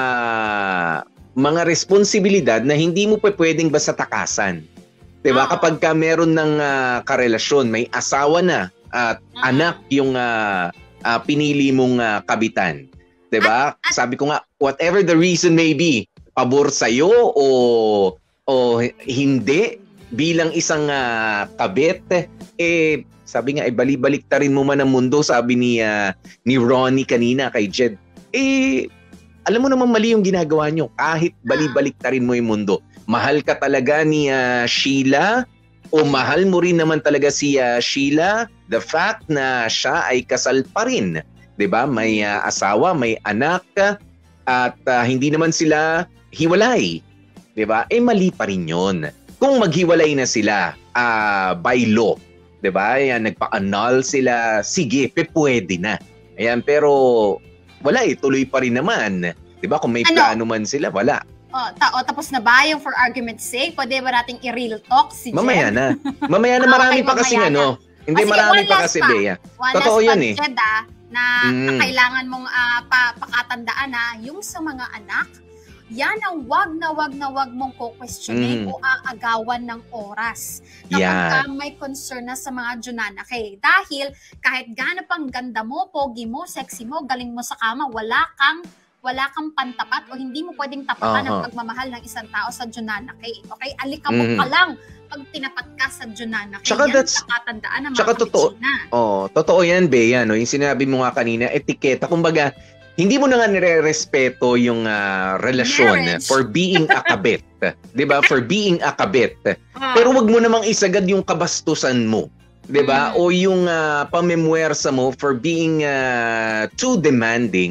mga responsibilidad na hindi mo pwedeng basta takasan. 'Di ba? Kapag meron ng karelasyon, may asawa na at anak yung pinili mong kabitan. 'Di ba? Sabi ko nga, whatever the reason may be, pabor sa'yo o hindi bilang isang kabit, sabi nga, bali-baliktarin mo man ang mundo, sabi ni Ronnie kanina kay Jed. Alam mo naman mali yung ginagawa nyo. Kahit bali-baliktarin mo yung mundo. Mahal ka talaga ni Sheila o mahal mo rin naman talaga si Sheila, the fact na siya ay kasal pa rin. 'Di ba? May asawa, may anak, at hindi naman sila hiwalay. 'Di ba? Mali pa rin 'yon. Kung maghiwalay na sila by law, 'di ba? Nagpa-annul sila, sige, pwede na. Ayan, pero wala, tuloy pa rin naman. 'Di ba? Kung may plano man sila, wala. Tapos na ba yung for argument's sake? Pwede ba nating i-real talk si Jen? Mamaya na. Marami pa kasi Hindi, marami pa kasi, Bea. Totoo yun eh. Jed, na kailangan mong pakatandaan yung sa mga anak, yan ang wag mong ko-questionin o aagawan ng oras. Kapag may concern na sa mga junanake. Dahil kahit gaano pang ganda mo, pogi mo, sexy mo, galing mo sa kama, wala kang pantapat o hindi mo pwedeng tapatan ang pagmamahal ng isang tao sa junanake. Okay? Alikabok ka lang pag tinapat ka sa junanake. Tsaka yan, nakatandaan ng mga kapitsina. Totoo yan, Bea. No? Yung sinabi mo nga kanina, etiketa. Kumbaga, hindi mo na nga nire-respeto yung relasyon for being a kabit. 'Di ba? For being a kabit. Pero wag mo namang isagad yung kabastusan mo. 'Di ba? O yung pamemwersa mo for being too demanding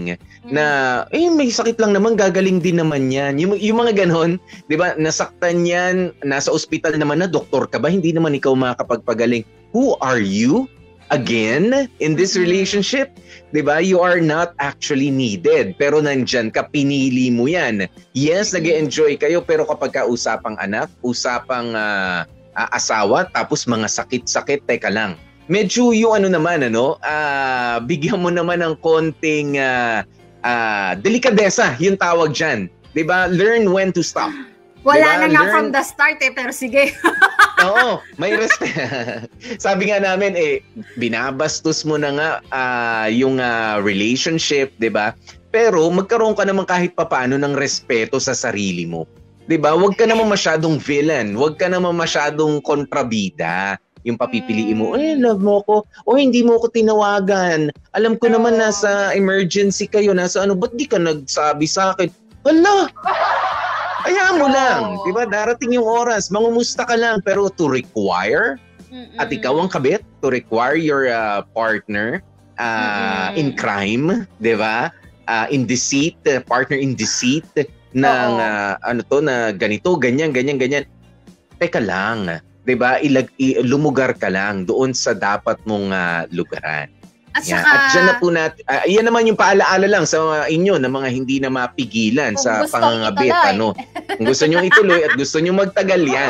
na may sakit lang naman, gagaling din naman yan. Yung mga ganon, di ba, nasaktan yan, nasa ospital naman na, doktor ka ba? Hindi naman ikaw makakapagpagaling. Who are you? Again, in this relationship, di ba, you are not actually needed. Pero nandyan ka, pinili mo yan. Yes, nag-enjoy kayo, pero kapag usapang anak, usapang asawa, tapos mga sakit-sakit, teka lang. Medyo yung bigyan mo naman ng konting delikadesa, yung tawag dyan. Di ba? Learn when to stop. Wala na nga from the start pero sige. Oo, may respect. Sabi nga namin, binabastos mo na nga yung relationship, di ba? Pero magkaroon ka naman kahit papano ng respeto sa sarili mo. Di ba? Huwag ka naman masyadong villain. Huwag ka naman masyadong kontrabida. Yung papipiliin mo, love mo ko. Hindi mo ko tinawagan. Alam ko naman nasa emergency kayo. Nasa ba't di ka nagsabi sa akin? Hala! Hayaan mo lang, 'di ba? Darating yung oras, mangumusta ka lang, pero to require at ikaw ang kabit, to require your partner in crime, 'di ba? In deceit, partner in deceit ng na ganito, ganyan. Teka lang, 'di ba? Lumugar ka lang doon sa dapat mong lugaran. At dyan na po natin, yan naman yung paalaala lang sa inyo na mga hindi na mapigilan sa pangangabit. Kung gusto nyo ituloy at gusto nyo magtagal yan.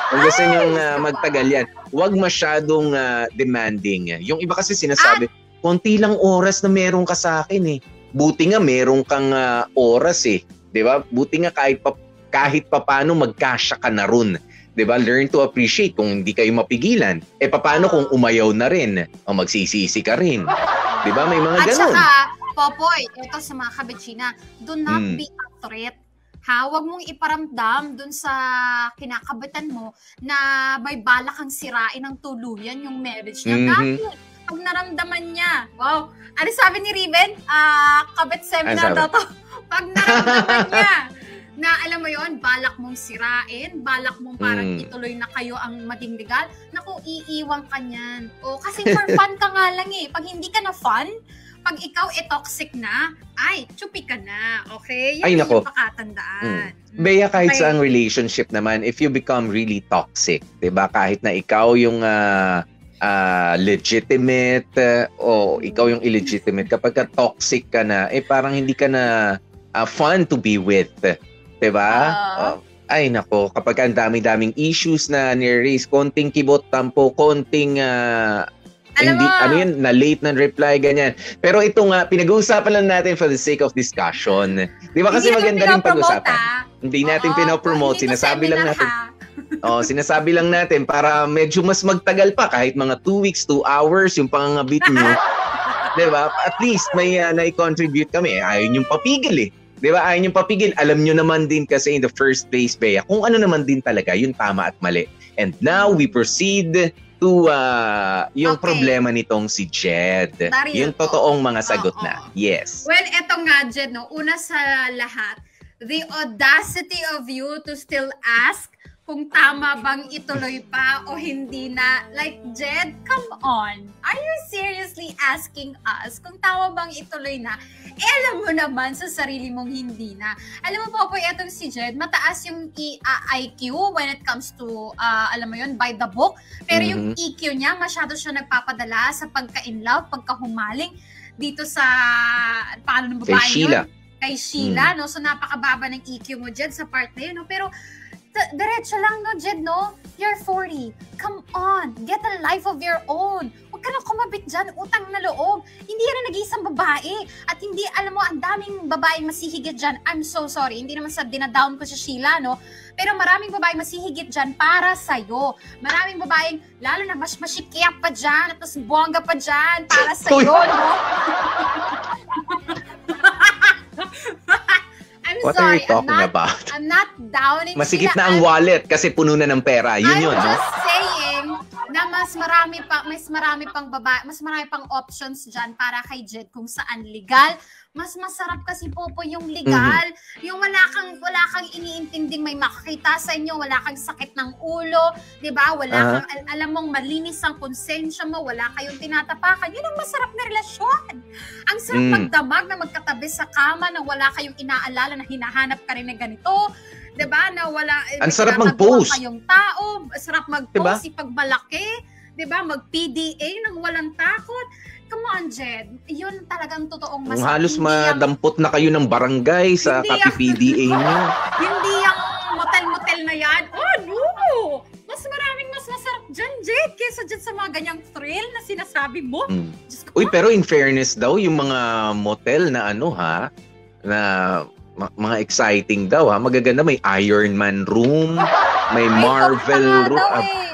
Huwag masyadong demanding. Yung iba kasi sinasabi, konti lang oras na meron ka sa akin Buti nga meron kang oras Di ba? Buti nga kahit paano magkasya ka na ron. Diba? Learn to appreciate kung hindi kayo mapigilan. Paano kung umayaw na rin? O magsisisi ka rin. Diba? May mga ganun. At saka, Popoy, ito sa mga kabitsina, do not be a threat. Huwag mong iparamdam dun sa kinakabitan mo na may balak kang sirain ng tuluyan yung marriage niya. Pag naramdaman niya, wow, ano sabi ni Riven? Kabit seminar daw to. Pag naramdaman niya, na alam mo yon, balak mong sirain, balak mong parang ituloy na kayo ang madindigal, naku, iiwan ka niyan. Kasi for fun ka nga lang Pag hindi ka na fun, pag ikaw toxic na, chupi ka na, okay? Yan yung pakatandaan. Bea, kahit sa ang relationship naman, if you become really toxic, diba? Kahit na ikaw yung legitimate o ikaw yung illegitimate, kapag ka toxic ka na, parang hindi ka na fun to be with. Diba? Kapag ang daming issues na ni-raise, konting kibot tampo, konting na late ng reply, ganyan. Pero ito nga, pinag-uusapan lang natin for the sake of discussion. Di ba kasi maganda rin pag-usapan? Hindi natin pinopromote, sinasabi lang natin. Sinasabi lang natin para medyo mas magtagal pa, kahit mga 2 weeks, 2 hours yung pangangabit nyo. Diba? At least may na-contribute kami. Ayaw yung papigil Diba? Ayaw yung papigil. Alam nyo naman din kasi in the first place, Bea, kung ano naman din talaga yung tama at mali. And now we proceed to yung problema nitong si Jed. Yung totoong mga sagot na. Yes. Well, eto nga, Jed, una sa lahat, the audacity of you to still ask kung tama bang ituloy pa o hindi na. Like, Jed, come on. Are you seriously asking us kung tama bang ituloy na? Alam mo naman sa sarili mong hindi na. Alam mo, Popoy, etong si Jed, mataas yung IQ when it comes to, alam mo yun, by the book. Pero yung EQ niya, masyado siya nagpapadala sa pagka-in-love, pagkahumaling dito sa, paano ng babae yun? Kay Sheila, no? So, napakababa ng EQ mo, Jed, sa part na yun, no? Pero, diretso lang, no, Jed, no? You're 40. Come on. Get a life of your own. Huwag ka lang kumabit dyan. Utang na loob. Hindi yan nag-iisang babae. At hindi, alam mo, ang daming babaeng masihigit dyan. I'm so sorry. Hindi naman sa dinadown ko si Sheila, no? Pero maraming babaeng masihigit dyan para sa'yo. Maraming babaeng, lalo na mas masikya pa dyan at mas bongga pa dyan para sa'yo, no? What are you talking about? I'm not downing Masikip na ang wallet kasi puno na ng pera. Yun. I'm just saying na mas marami pang babae, mas marami pang options diyan para kay Jed kung saan legal. Mas masarap kasi Popoy yung legal. Yung wala kang iniintinding may makakita sa inyo, wala kang sakit ng ulo, 'di ba? Wala kang alam mong malinis ang konsensya mo, wala kayong tinatapakan. Yun ang masarap na relasyon. Ang sarap magdamag na magkatabi sa kama na wala kayong inaalala na hinahanap ka rin na ganito. 'Di ba? Na wala ang sarap mag-post kayong tao, sarap mag-post, diba? ipagmalaki, 'di ba? Mag-PDA nang walang takot. Come on, Jed. 'Yun talagang totoong masarap. Halos madampot na kayo ng barangay sa PDA niyo. Hindi yung motel-motel na 'yan. Oh, no. Mas masarap dyan, Jed, kaysa dyan sa mga ganyang thrill na sinasabi mo. Uy, pero in fairness daw, yung mga motel na na mga exciting daw magaganda, may Iron Man room, may Marvel room,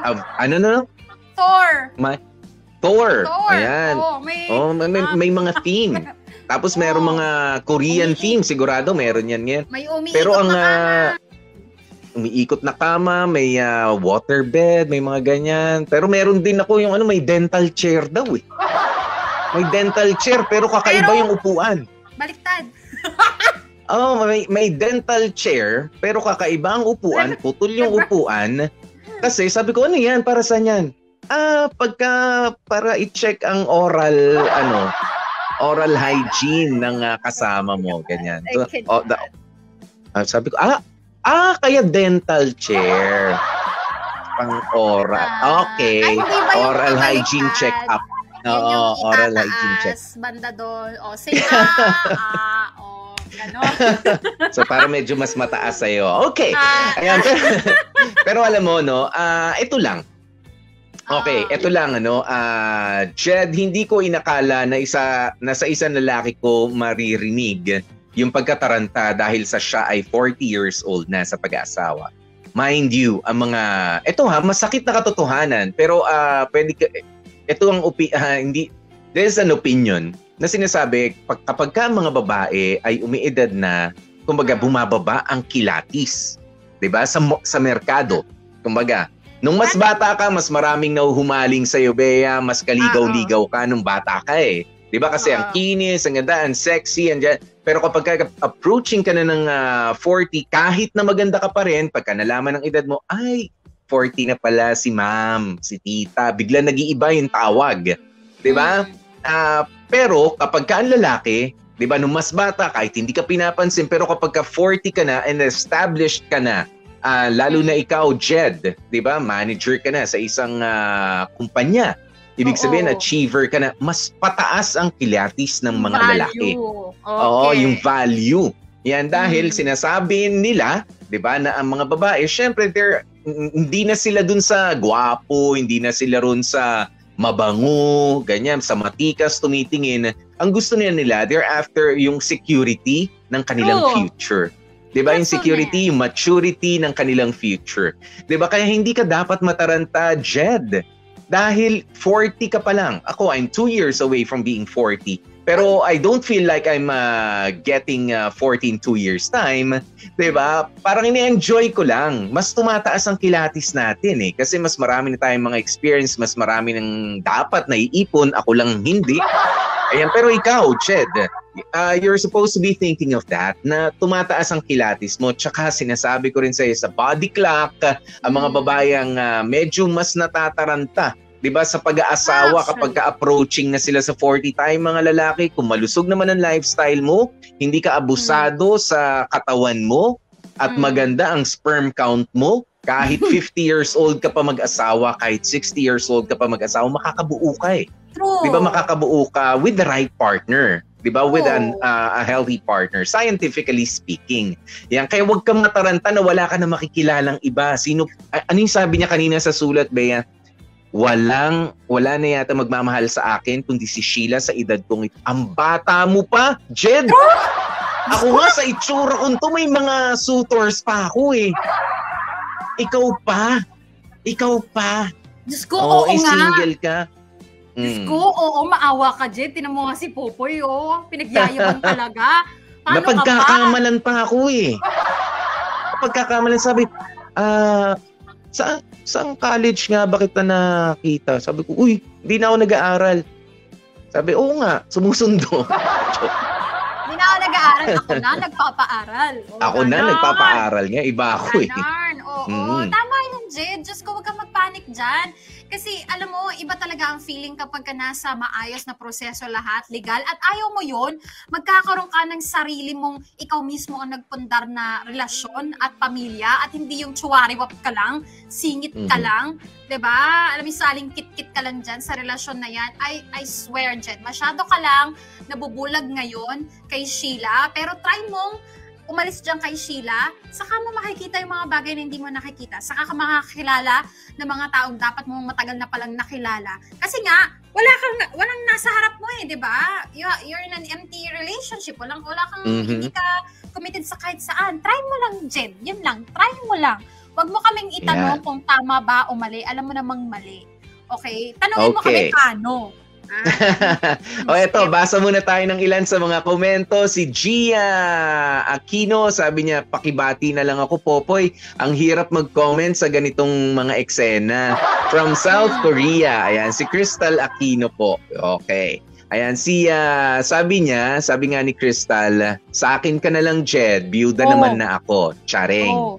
Thor. Ayan. May mga theme. Tapos meron mga Korean theme, sigurado meron yan. May umiikot pero ang na kama. Umiikot na kama, may waterbed, may mga ganyan. Pero meron din ako yung may dental chair daw eh. May dental chair pero kakaiba yung upuan. Baliktad. May dental chair, pero kakaiba ang upuan, putol yung upuan. Kasi sabi ko, ano yan? Para saan yan? Para i-check ang oral hygiene ng kasama mo, ganyan. So, sabi ko, kaya dental chair. Pang oral. Okay. Oral hygiene check-up. Oo, oral hygiene check. Banda doon. Say So para medyo mas mataas sa'yo. Okay. Ayan. Pero alam mo, ito lang. Okay, ito lang, Jed, hindi ko inakala na sa isang lalaki ko maririnig yung pagkataranta dahil sa siya ay 40 years old na sa pag-aasawa. Mind you, ang mga, masakit na katotohanan, pero there's an opinion na sinasabi, kapag ka mga babae ay umiedad na, kumbaga bumababa ang kilatis, 'di ba? Sa merkado. Kumbaga, nung mas bata ka, mas maraming nahuhumaling sa iyo, Bea, mas kaligaw-ligaw ka nung bata ka eh. 'Di ba? Kasi ang kinis, ang ganda, ang sexy, pero kapag approaching ka na ng 40, kahit na maganda ka pa rin, pagka nalaman ng edad mo, ay 40 na pala si ma'am, si tita, bigla nag-iiba yung tawag. 'Di ba? Pero kapag ka ang lalaki, 'di ba, nung mas bata kahit hindi ka pinapansin, pero kapag ka 40 ka na and established ka na, lalo na ikaw, Jed, 'di ba? Manager ka na sa isang kumpanya. Ibig sabihin, achiever ka na, mas pataas ang kilatis ng mga lalaki. Okay. Oo, yung value. Yan dahil sinasabi nila, 'di ba, na ang mga babae, syempre hindi na sila dun sa gwapo, hindi na sila ron sa mabango, ganyan, sa matikas tumitingin. Ang gusto nila, they're after yung security ng kanilang future. 'Di ba? Yung security, yung maturity ng kanilang future. 'Di ba? Kaya hindi ka dapat mataranta, Jed. Dahil 40 ka pa lang. Ako, I'm 2 years away from being 40. Pero I don't feel like I'm getting 40 in 2 years time. 'Di ba? Parang ini-enjoy ko lang. Mas tumataas ang kilatis natin eh. Kasi mas marami na tayong mga experience, mas marami nang dapat naiipon. Ako lang hindi. Ayan, pero ikaw, Jed, you're supposed to be thinking of that, na tumataas ang kilatis mo. Tsaka sinasabi ko rin sa'yo sa body clock, ang mga babayang medyo mas natataranta, 'di ba, sa pag-aasawa kapag ka-approaching na sila sa 40 time, mga lalaki, kung malusog naman ang lifestyle mo, hindi ka abusado sa katawan mo, at maganda ang sperm count mo, kahit 50 years old ka pa mag-asawa, kahit 60 years old ka pa mag-asawa, makakabuo ka eh. True. 'Di ba, makakabuo ka with the right partner, 'di ba, with a healthy partner, scientifically speaking. Yan, kaya wag kang mataranta na wala ka na makikilalang iba. Ano yung sabi niya kanina sa sulat, Bea? Wala na yata magmamahal sa akin kundi si Sheila sa edad kong ito. Ang bata mo pa, Jed. Ako nga sa itsura kong to, may mga suitors pa ako eh. Ikaw pa. Diyos ko, oo nga. Single ka. Diyos ko, maawa ka, Jed. Tinan mo nga si Popoy, pinagyayabang talaga. Paano napagkakamalan pa ako eh. Napagkakamalan, sabi, Saan college nga ba kita nakita? Sabi ko, uy, hindi na ako nag-aaral. Sabi, oo nga, sumusundo. Hindi na ako nag-aaral. Ako na nagpapaaral. Ako na nagpapaaral nga. Iba ako eh. Oo, tama yun, Jed. Diyos ko, huwag kang mag-panic dyan. Kasi, alam mo, iba talaga ang feeling kapag ka nasa maayos na proseso lahat, legal, at ayaw mo yun, magkakaroon ka ng sarili mong ikaw mismo ang nagpundar na relasyon at pamilya, at hindi yung tsuwariwap ka lang, singit ka lang, diba? Alam mo, saling kit-kit ka lang dyan sa relasyon na yan. I swear, Jed, masyado ka lang nabubulag ngayon kay Sheila, pero try mong umalis dyan kay Sheila, saka mo makikita yung mga bagay na hindi mo nakikita. Saka ka makakilala ng mga taong dapat mo matagal na palang nakilala. Kasi nga, walang nasa harap mo eh, di ba? You're in an empty relationship. Wala kang, hindi ka committed sa kahit saan. Try mo lang, Jen. Yun lang. Try mo lang. Huwag mo kaming itanong kung tama ba o mali. Alam mo namang mali. Okay? Tanungin mo kami paano. O eto, basa muna tayo ng ilan sa mga komento. Si Gia Aquino, sabi niya, pakibati na lang ako, Popoy. Ang hirap mag-comment sa ganitong mga eksena. From South Korea. Ayan, si Crystal Aquino po. Okay. Ayan, sabi nga ni Crystal, sa akin ka na lang, Jed. Biyuda naman na ako. Charing.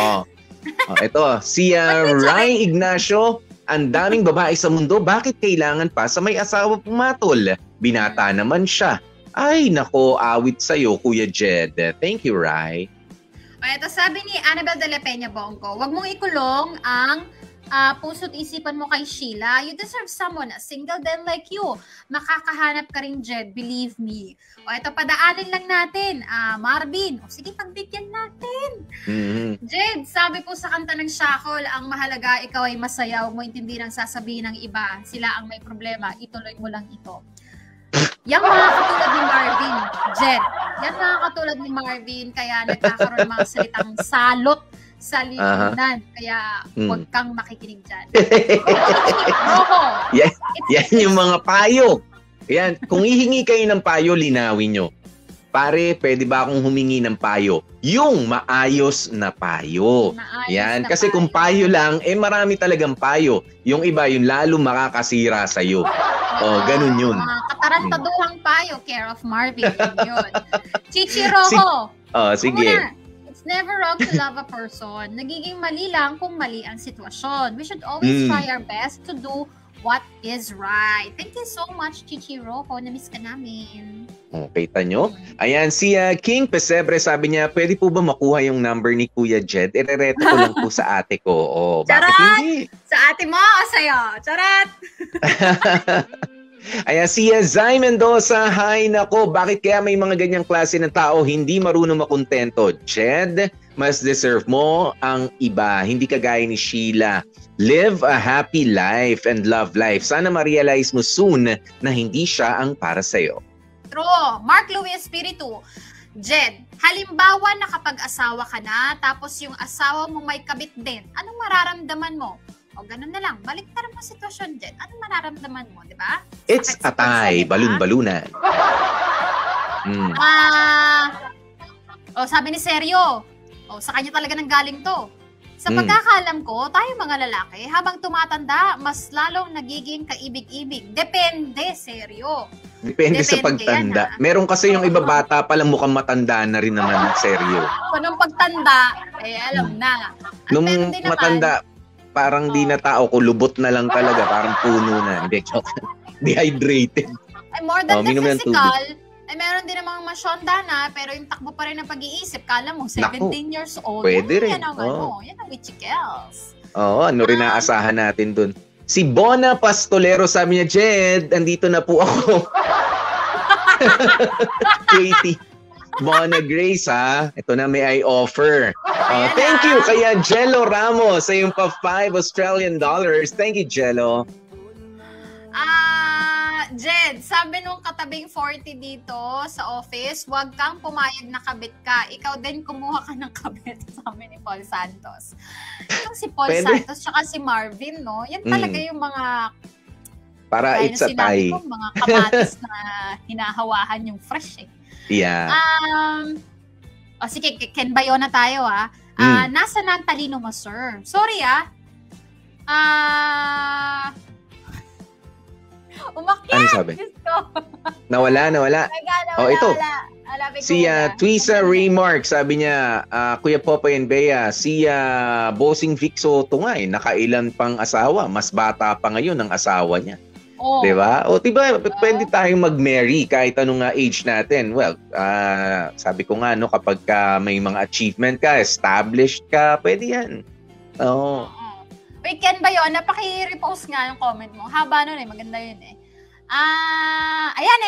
Ito, si Rai Ignacio, ang daming babae sa mundo, bakit kailangan pa sa may asawa pumatol? Binata naman siya. Ay, nako, awit sa'yo, Kuya Jed. Thank you, Rai. Ito, sabi ni Annabel de la Peña Bongo, wag mong ikulong ang puso't isipan mo kay Sheila. You deserve someone single then like you. Makakahanap ka rin, Jed. Believe me. Ito, padaanin lang natin. Marvin. Sige, pagbigyan natin. Jed, sabi po sa kanta ng Shackle, ang mahalaga, ikaw ay masaya. Huwag mo intindihin ang sasabihin ng iba. Sila ang may problema. Ituloy mo lang ito. Yang mga katulad ni Marvin, Jed. Yan mga katulad ni Marvin, kaya nagkakaroon ng mga salitang salot sa lipunan. Kaya huwag kang makikinig dyan. Yan yung mga payo. Yan. Kung hihingi kayo ng payo, linawin nyo. Pare, pwede ba akong humingi ng payo? Yung maayos na payo. Yan. Kasi kung payo lang, marami talagang payo. Yung iba, yung lalo makakasira sa'yo. Ganun yun. Katarantaduhang payo, care of Marvin. Yun. Chichi Rojo. Sige. It's never wrong to love a person. Nagiging mali lang kung mali ang sitwasyon. We should always try our best to do what is right. Thank you so much, Chichi Rojo. Na-miss ka namin. Kita nyo? Ayan, si King Pesebre sabi niya, pwede po ba makuha yung number ni Kuya Jed? Irereto ko lang po sa ate ko. Bakit hindi? Sa ate mo o sa'yo? Charat! Ayan, si Zay Mendoza, hi nako, bakit kaya may mga ganyang klase ng tao hindi marunong makontento? Jed, mas deserve mo ang iba, hindi kagaya ni Sheila. Live a happy life and love life. Sana ma-realize mo soon na hindi siya ang para sa'yo. True. Mark Louis Espiritu. Jed, halimbawa na kapag asawa ka na, tapos yung asawa mo may kabit din, anong mararamdaman mo? O ganun na lang, baliktaran mo sitwasyon, Jed. Anong mararamdaman mo, di ba? It's atay, balun-balunan. Sabi ni Seryo, sa kanya talaga nang galing to. Sa pagkakaalam ko, tayo mga lalaki, habang tumatanda, mas lalong nagiging kaibig-ibig. Depende, Seryo. Depende sa pagtanda. Meron kasi yung iba bata palang mukhang matanda na rin naman, Seryo. Nung pagtanda, alam na. Nung matanda, parang di na tao ko, lubot na lang talaga, parang puno na. Hindi, joke. Dehydrated. More than the physical, meron din namang masyonda na, pero yung takbo pa rin ng pag-iisip, kala mo, 17 years old. Pwede rin. Yan ang witchikels. Ano rin naasahan natin dun. Si Bona Pastolero sabi niya, Jed, andito na po ako. Katie. Bona Grace, ha? Ito na, may I offer. Thank you kaya Jello Ramos sa yung pa $5 Australian. Thank you, Jello. Jed, sabi nung katabing 40 dito sa office, huwag kang pumayag na kabit ka. Ikaw din kumuha ka ng kabit, sabi ni Paul Santos. Itong si Paul Santos tsaka si Marvin, no? Yan talaga yung mga para it's a tie. Mga kamatis na hinahawahan yung fresh eh. Yeah. Sige, Ken Bayona tayo Nasa na ang talino mo, sir? Sorry Umakyat! Ano sabi? Diyos ko. Nawala. Ito. Alapit Si Twisa Raymark, sabi niya, Kuya Popoy and Bea, si Bossing Vic Soto nga nakailan pang asawa. Mas bata pa ngayon ang asawa niya. Oh. Diba? O diba, pwede tayong mag-marry kahit anong age natin. Well, sabi ko nga, kapag may mga achievement ka, established ka, pwede yan. Oo. Weekend ba yun? Napaki-repost nga yung comment mo. Haba nun maganda yun Ayan.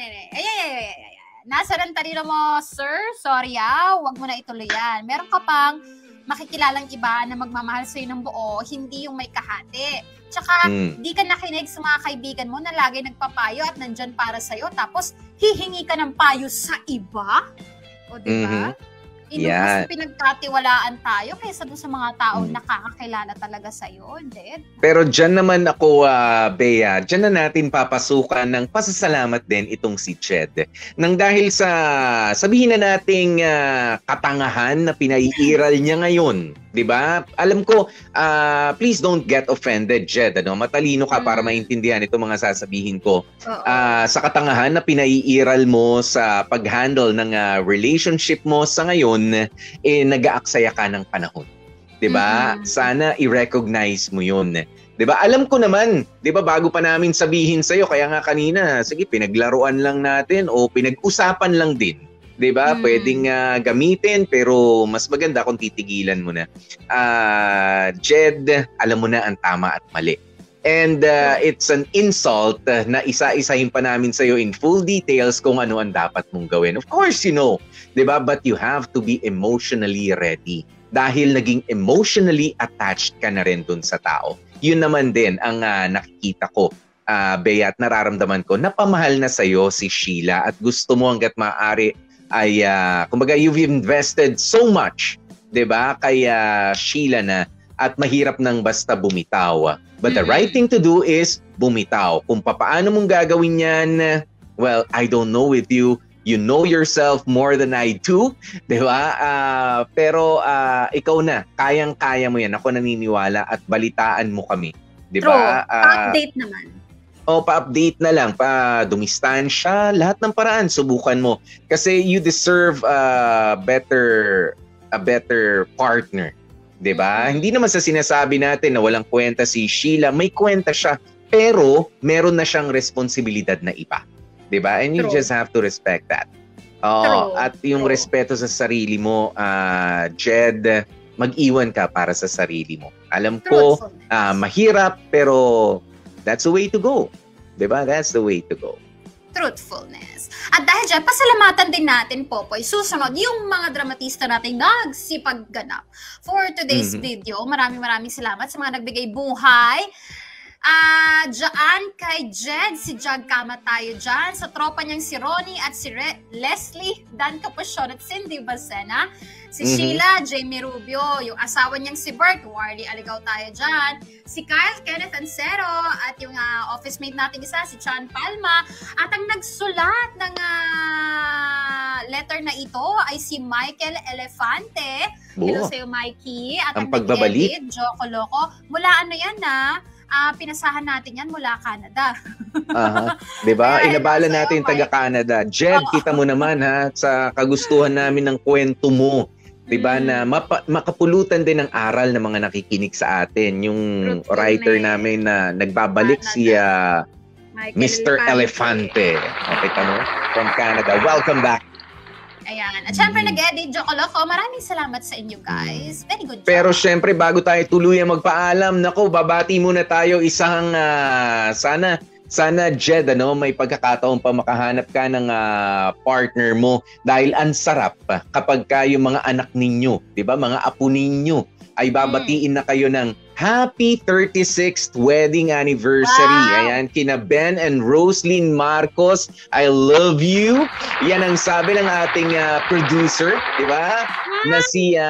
Nasa rantarino mo, sir. Sorry wag mo na ituloy yan. Meron ka pang makikilalang iba na magmamahal sa'yo ng buo, hindi yung may kahati. Tsaka, di ka nakinig sa mga kaibigan mo na lagi nagpapayo at nandyan para sa'yo, tapos hihingi ka ng payo sa iba? O, diba? Mas pinagkatiwalaan tayo kaysa doon sa mga taong nakakakilala talaga sa'yo, hindi? Pero dyan naman ako, Bea, dyan na natin papasukan ng pasasalamat din itong si Jed. Nang dahil sa, sabihin na nating katangahan na pinaiiral niya ngayon, di ba? Alam ko, please don't get offended, Jed. Matalino ka para maintindihan itong mga sasabihin ko. Sa katangahan na pinaiiral mo sa pag-handle ng relationship mo sa ngayon, nag-aaksaya ka ng panahon. 'Di ba? Sana i-recognize mo 'yun. 'Di ba? Alam ko naman, 'di ba, bago pa namin sabihin sa iyo, kaya nga kanina, sige, pinaglaruan lang natin o pinag-usapan lang din. 'Di ba? Pwedeng gamitin pero mas maganda kung titigilan mo na. Jed, alam mo na ang tama at mali. And it's an insult na isa-isahin pa namin sa'yo in full details kung ano ang dapat mong gawin. Of course, you know, diba? But you have to be emotionally ready. Dahil naging emotionally attached ka na rin dun sa tao. Yun naman din ang nakikita ko, Bea, at nararamdaman ko, napamahal na sa'yo si Sheila at gusto mo hanggat maaari ay, kumbaga, you've invested so much, diba, kay Sheila na at mahirap nang basta bumitaw. But the right thing to do is bumitaw. Kung paano mong gagawin yan, well, I don't know with you. You know yourself more than I do. Diba? Pero ikaw na, kayang-kaya mo yan. Ako naniniwala at balitaan mo kami. Diba? True. Pa-update naman. Pa-update na lang. Dumistansya, lahat ng paraan, subukan mo. Kasi you deserve a better partner. 'Di ba? Hindi naman sa sinasabi natin na walang kwenta si Sheila, may kwenta siya, pero meron na siyang responsibilidad na iba. 'Di ba? And you just have to respect that. At yung respeto sa sarili mo, Jed, mag-iwan ka para sa sarili mo. Alam ko, mahirap, pero that's the way to go. 'Di ba? That's the way to go. Truthfulness. At dahil dyan, pasalamatan din natin, Popoy, susunod yung mga dramatista natin nagsipagganap. For today's video, maraming salamat sa mga nagbigay buhay. Diyan kay Jed, si Jag Kama tayo dyan. Sa tropa niyang si Ronnie at si Leslie, Dan Capusyon at Cindy Balsena. Si Sheila, Jamie Rubio, yung asawa niyang si Bert, Warly Aligaw tayo dyan. Si Kyle, Kenneth Ancero, at yung office mate natin isa, si Chan Palma. At ang nagsulat ng letter na ito ay si Michael Elefante. Hello sa'yo, Mikey. At ang pagbabalik, Joko Loco. Mula ano yan pinasahan natin yan mula Canada. Diba? Inabala natin taga-Canada. Jed, kita mo naman sa kagustuhan namin ng kwento mo. Diba? Na makapulutan din ng aral ng mga nakikinig sa atin. Yung writer namin na nagbabalik si Mr. Elefante. Okay, mo? From Canada. Welcome back. Ayan. At syempre nag-edit, Joko Loco. Maraming salamat sa inyo, guys. Very good job. Pero syempre, bago tayo tuluyan magpaalam, nako, babati muna tayo isang sana Jed, may pagkakataon pa makahanap ka ng partner mo dahil ang sarap kapag yung mga anak ninyo, 'di ba? Mga apo ninyo ay babatiin na kayo ng Happy 36th wedding anniversary. Wow. Ayan, kina Ben and Roslyn Marcos. I love you. Yan ang sabi ng ating producer, di ba? Na si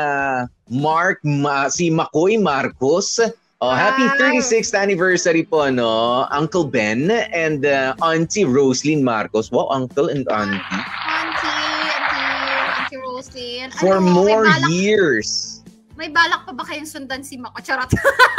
si Makoy Marcos. Happy 36th anniversary po, Uncle Ben and Auntie Roslyn Marcos. Wow, Uncle and Auntie Roslyn. For more years. May balak pa ba kayong sundan si Mako? Charot.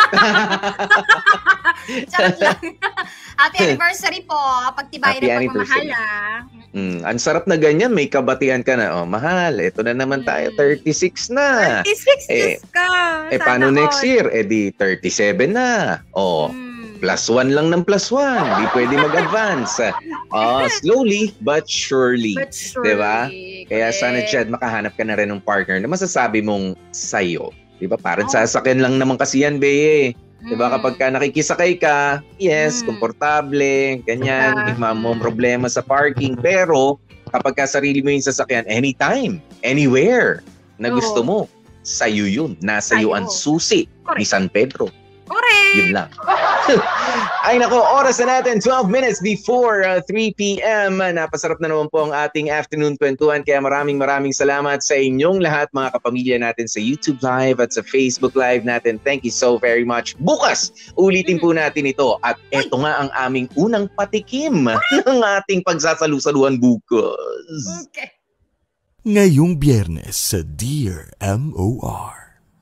Charot lang. Happy anniversary po. Pagtibayan ng pagmamahal. Ang sarap na ganyan. May kabatihan ka na. Oh, mahal, ito na naman tayo. 36 na. 36, Diyos ka. Paano next year? Di 37 na. Oh, +1 lang ng +1. Hindi pwede mag-advance. Slowly but surely. Diba? Kaya sana, Jed, makahanap ka na rin ng partner na masasabi mong sayo. Diba? Parang sasakyan lang naman kasi yan, Beye. Diba? Kapag ka nakikisakay ka, yes, komportable, ganyan, hindi mo problema sa parking. Pero, kapag ka sarili mo yung sasakyan, anytime, anywhere na gusto mo, sayo yun. Nasa iyo ang susi ni San Pedro. Correct. Yun lang. Ay nako, oras na natin, 12 minutes before 3 p.m. Napasarap na naman po ang ating afternoon kwentuhan. Kaya maraming salamat sa inyong lahat, mga kapamilya natin sa YouTube Live at sa Facebook Live natin. Thank you so very much. Bukas, ulitin po natin ito. At eto nga ang aming unang patikim ng ating pagsasalusaluhan bukas. Okay. Ngayong Biyernes sa Dear MOR.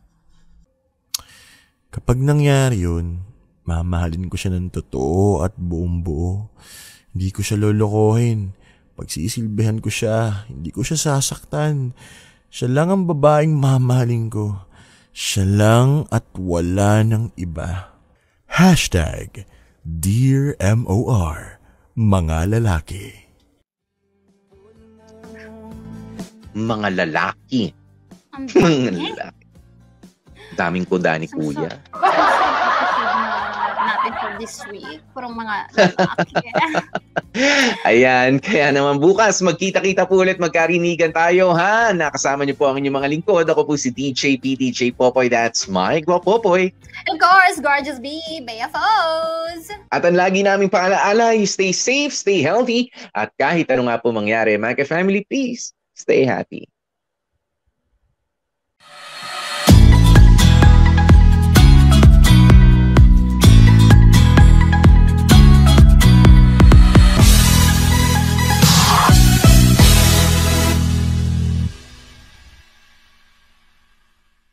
Kapag nangyari yun, mamahalin ko siya ng totoo at buong buo. Hindi ko siya lolokohin. Pagsisilbihan ko siya, hindi ko siya sasaktan. Siya lang ang babaeng mamahalin ko. Siya lang at wala ng iba. #Dear MOR, mga lalaki. Mga lalaki. Mga lalaki. Daming kuda ni Kuya. Natin for this week. Purong mga lalaki. Ayan, kaya naman bukas magkita-kita po ulit, magkarinigan tayo, ha? Nakasama niyo po ang inyong mga lingkod. Ako po si DJ PDJ Popoy. That's my Popoy. Of course, Gorgeous B, BFOs. At ang lagi naming paalaala, you stay safe, stay healthy, at kahit ano nga po mangyari, mga ka-family, please, stay happy.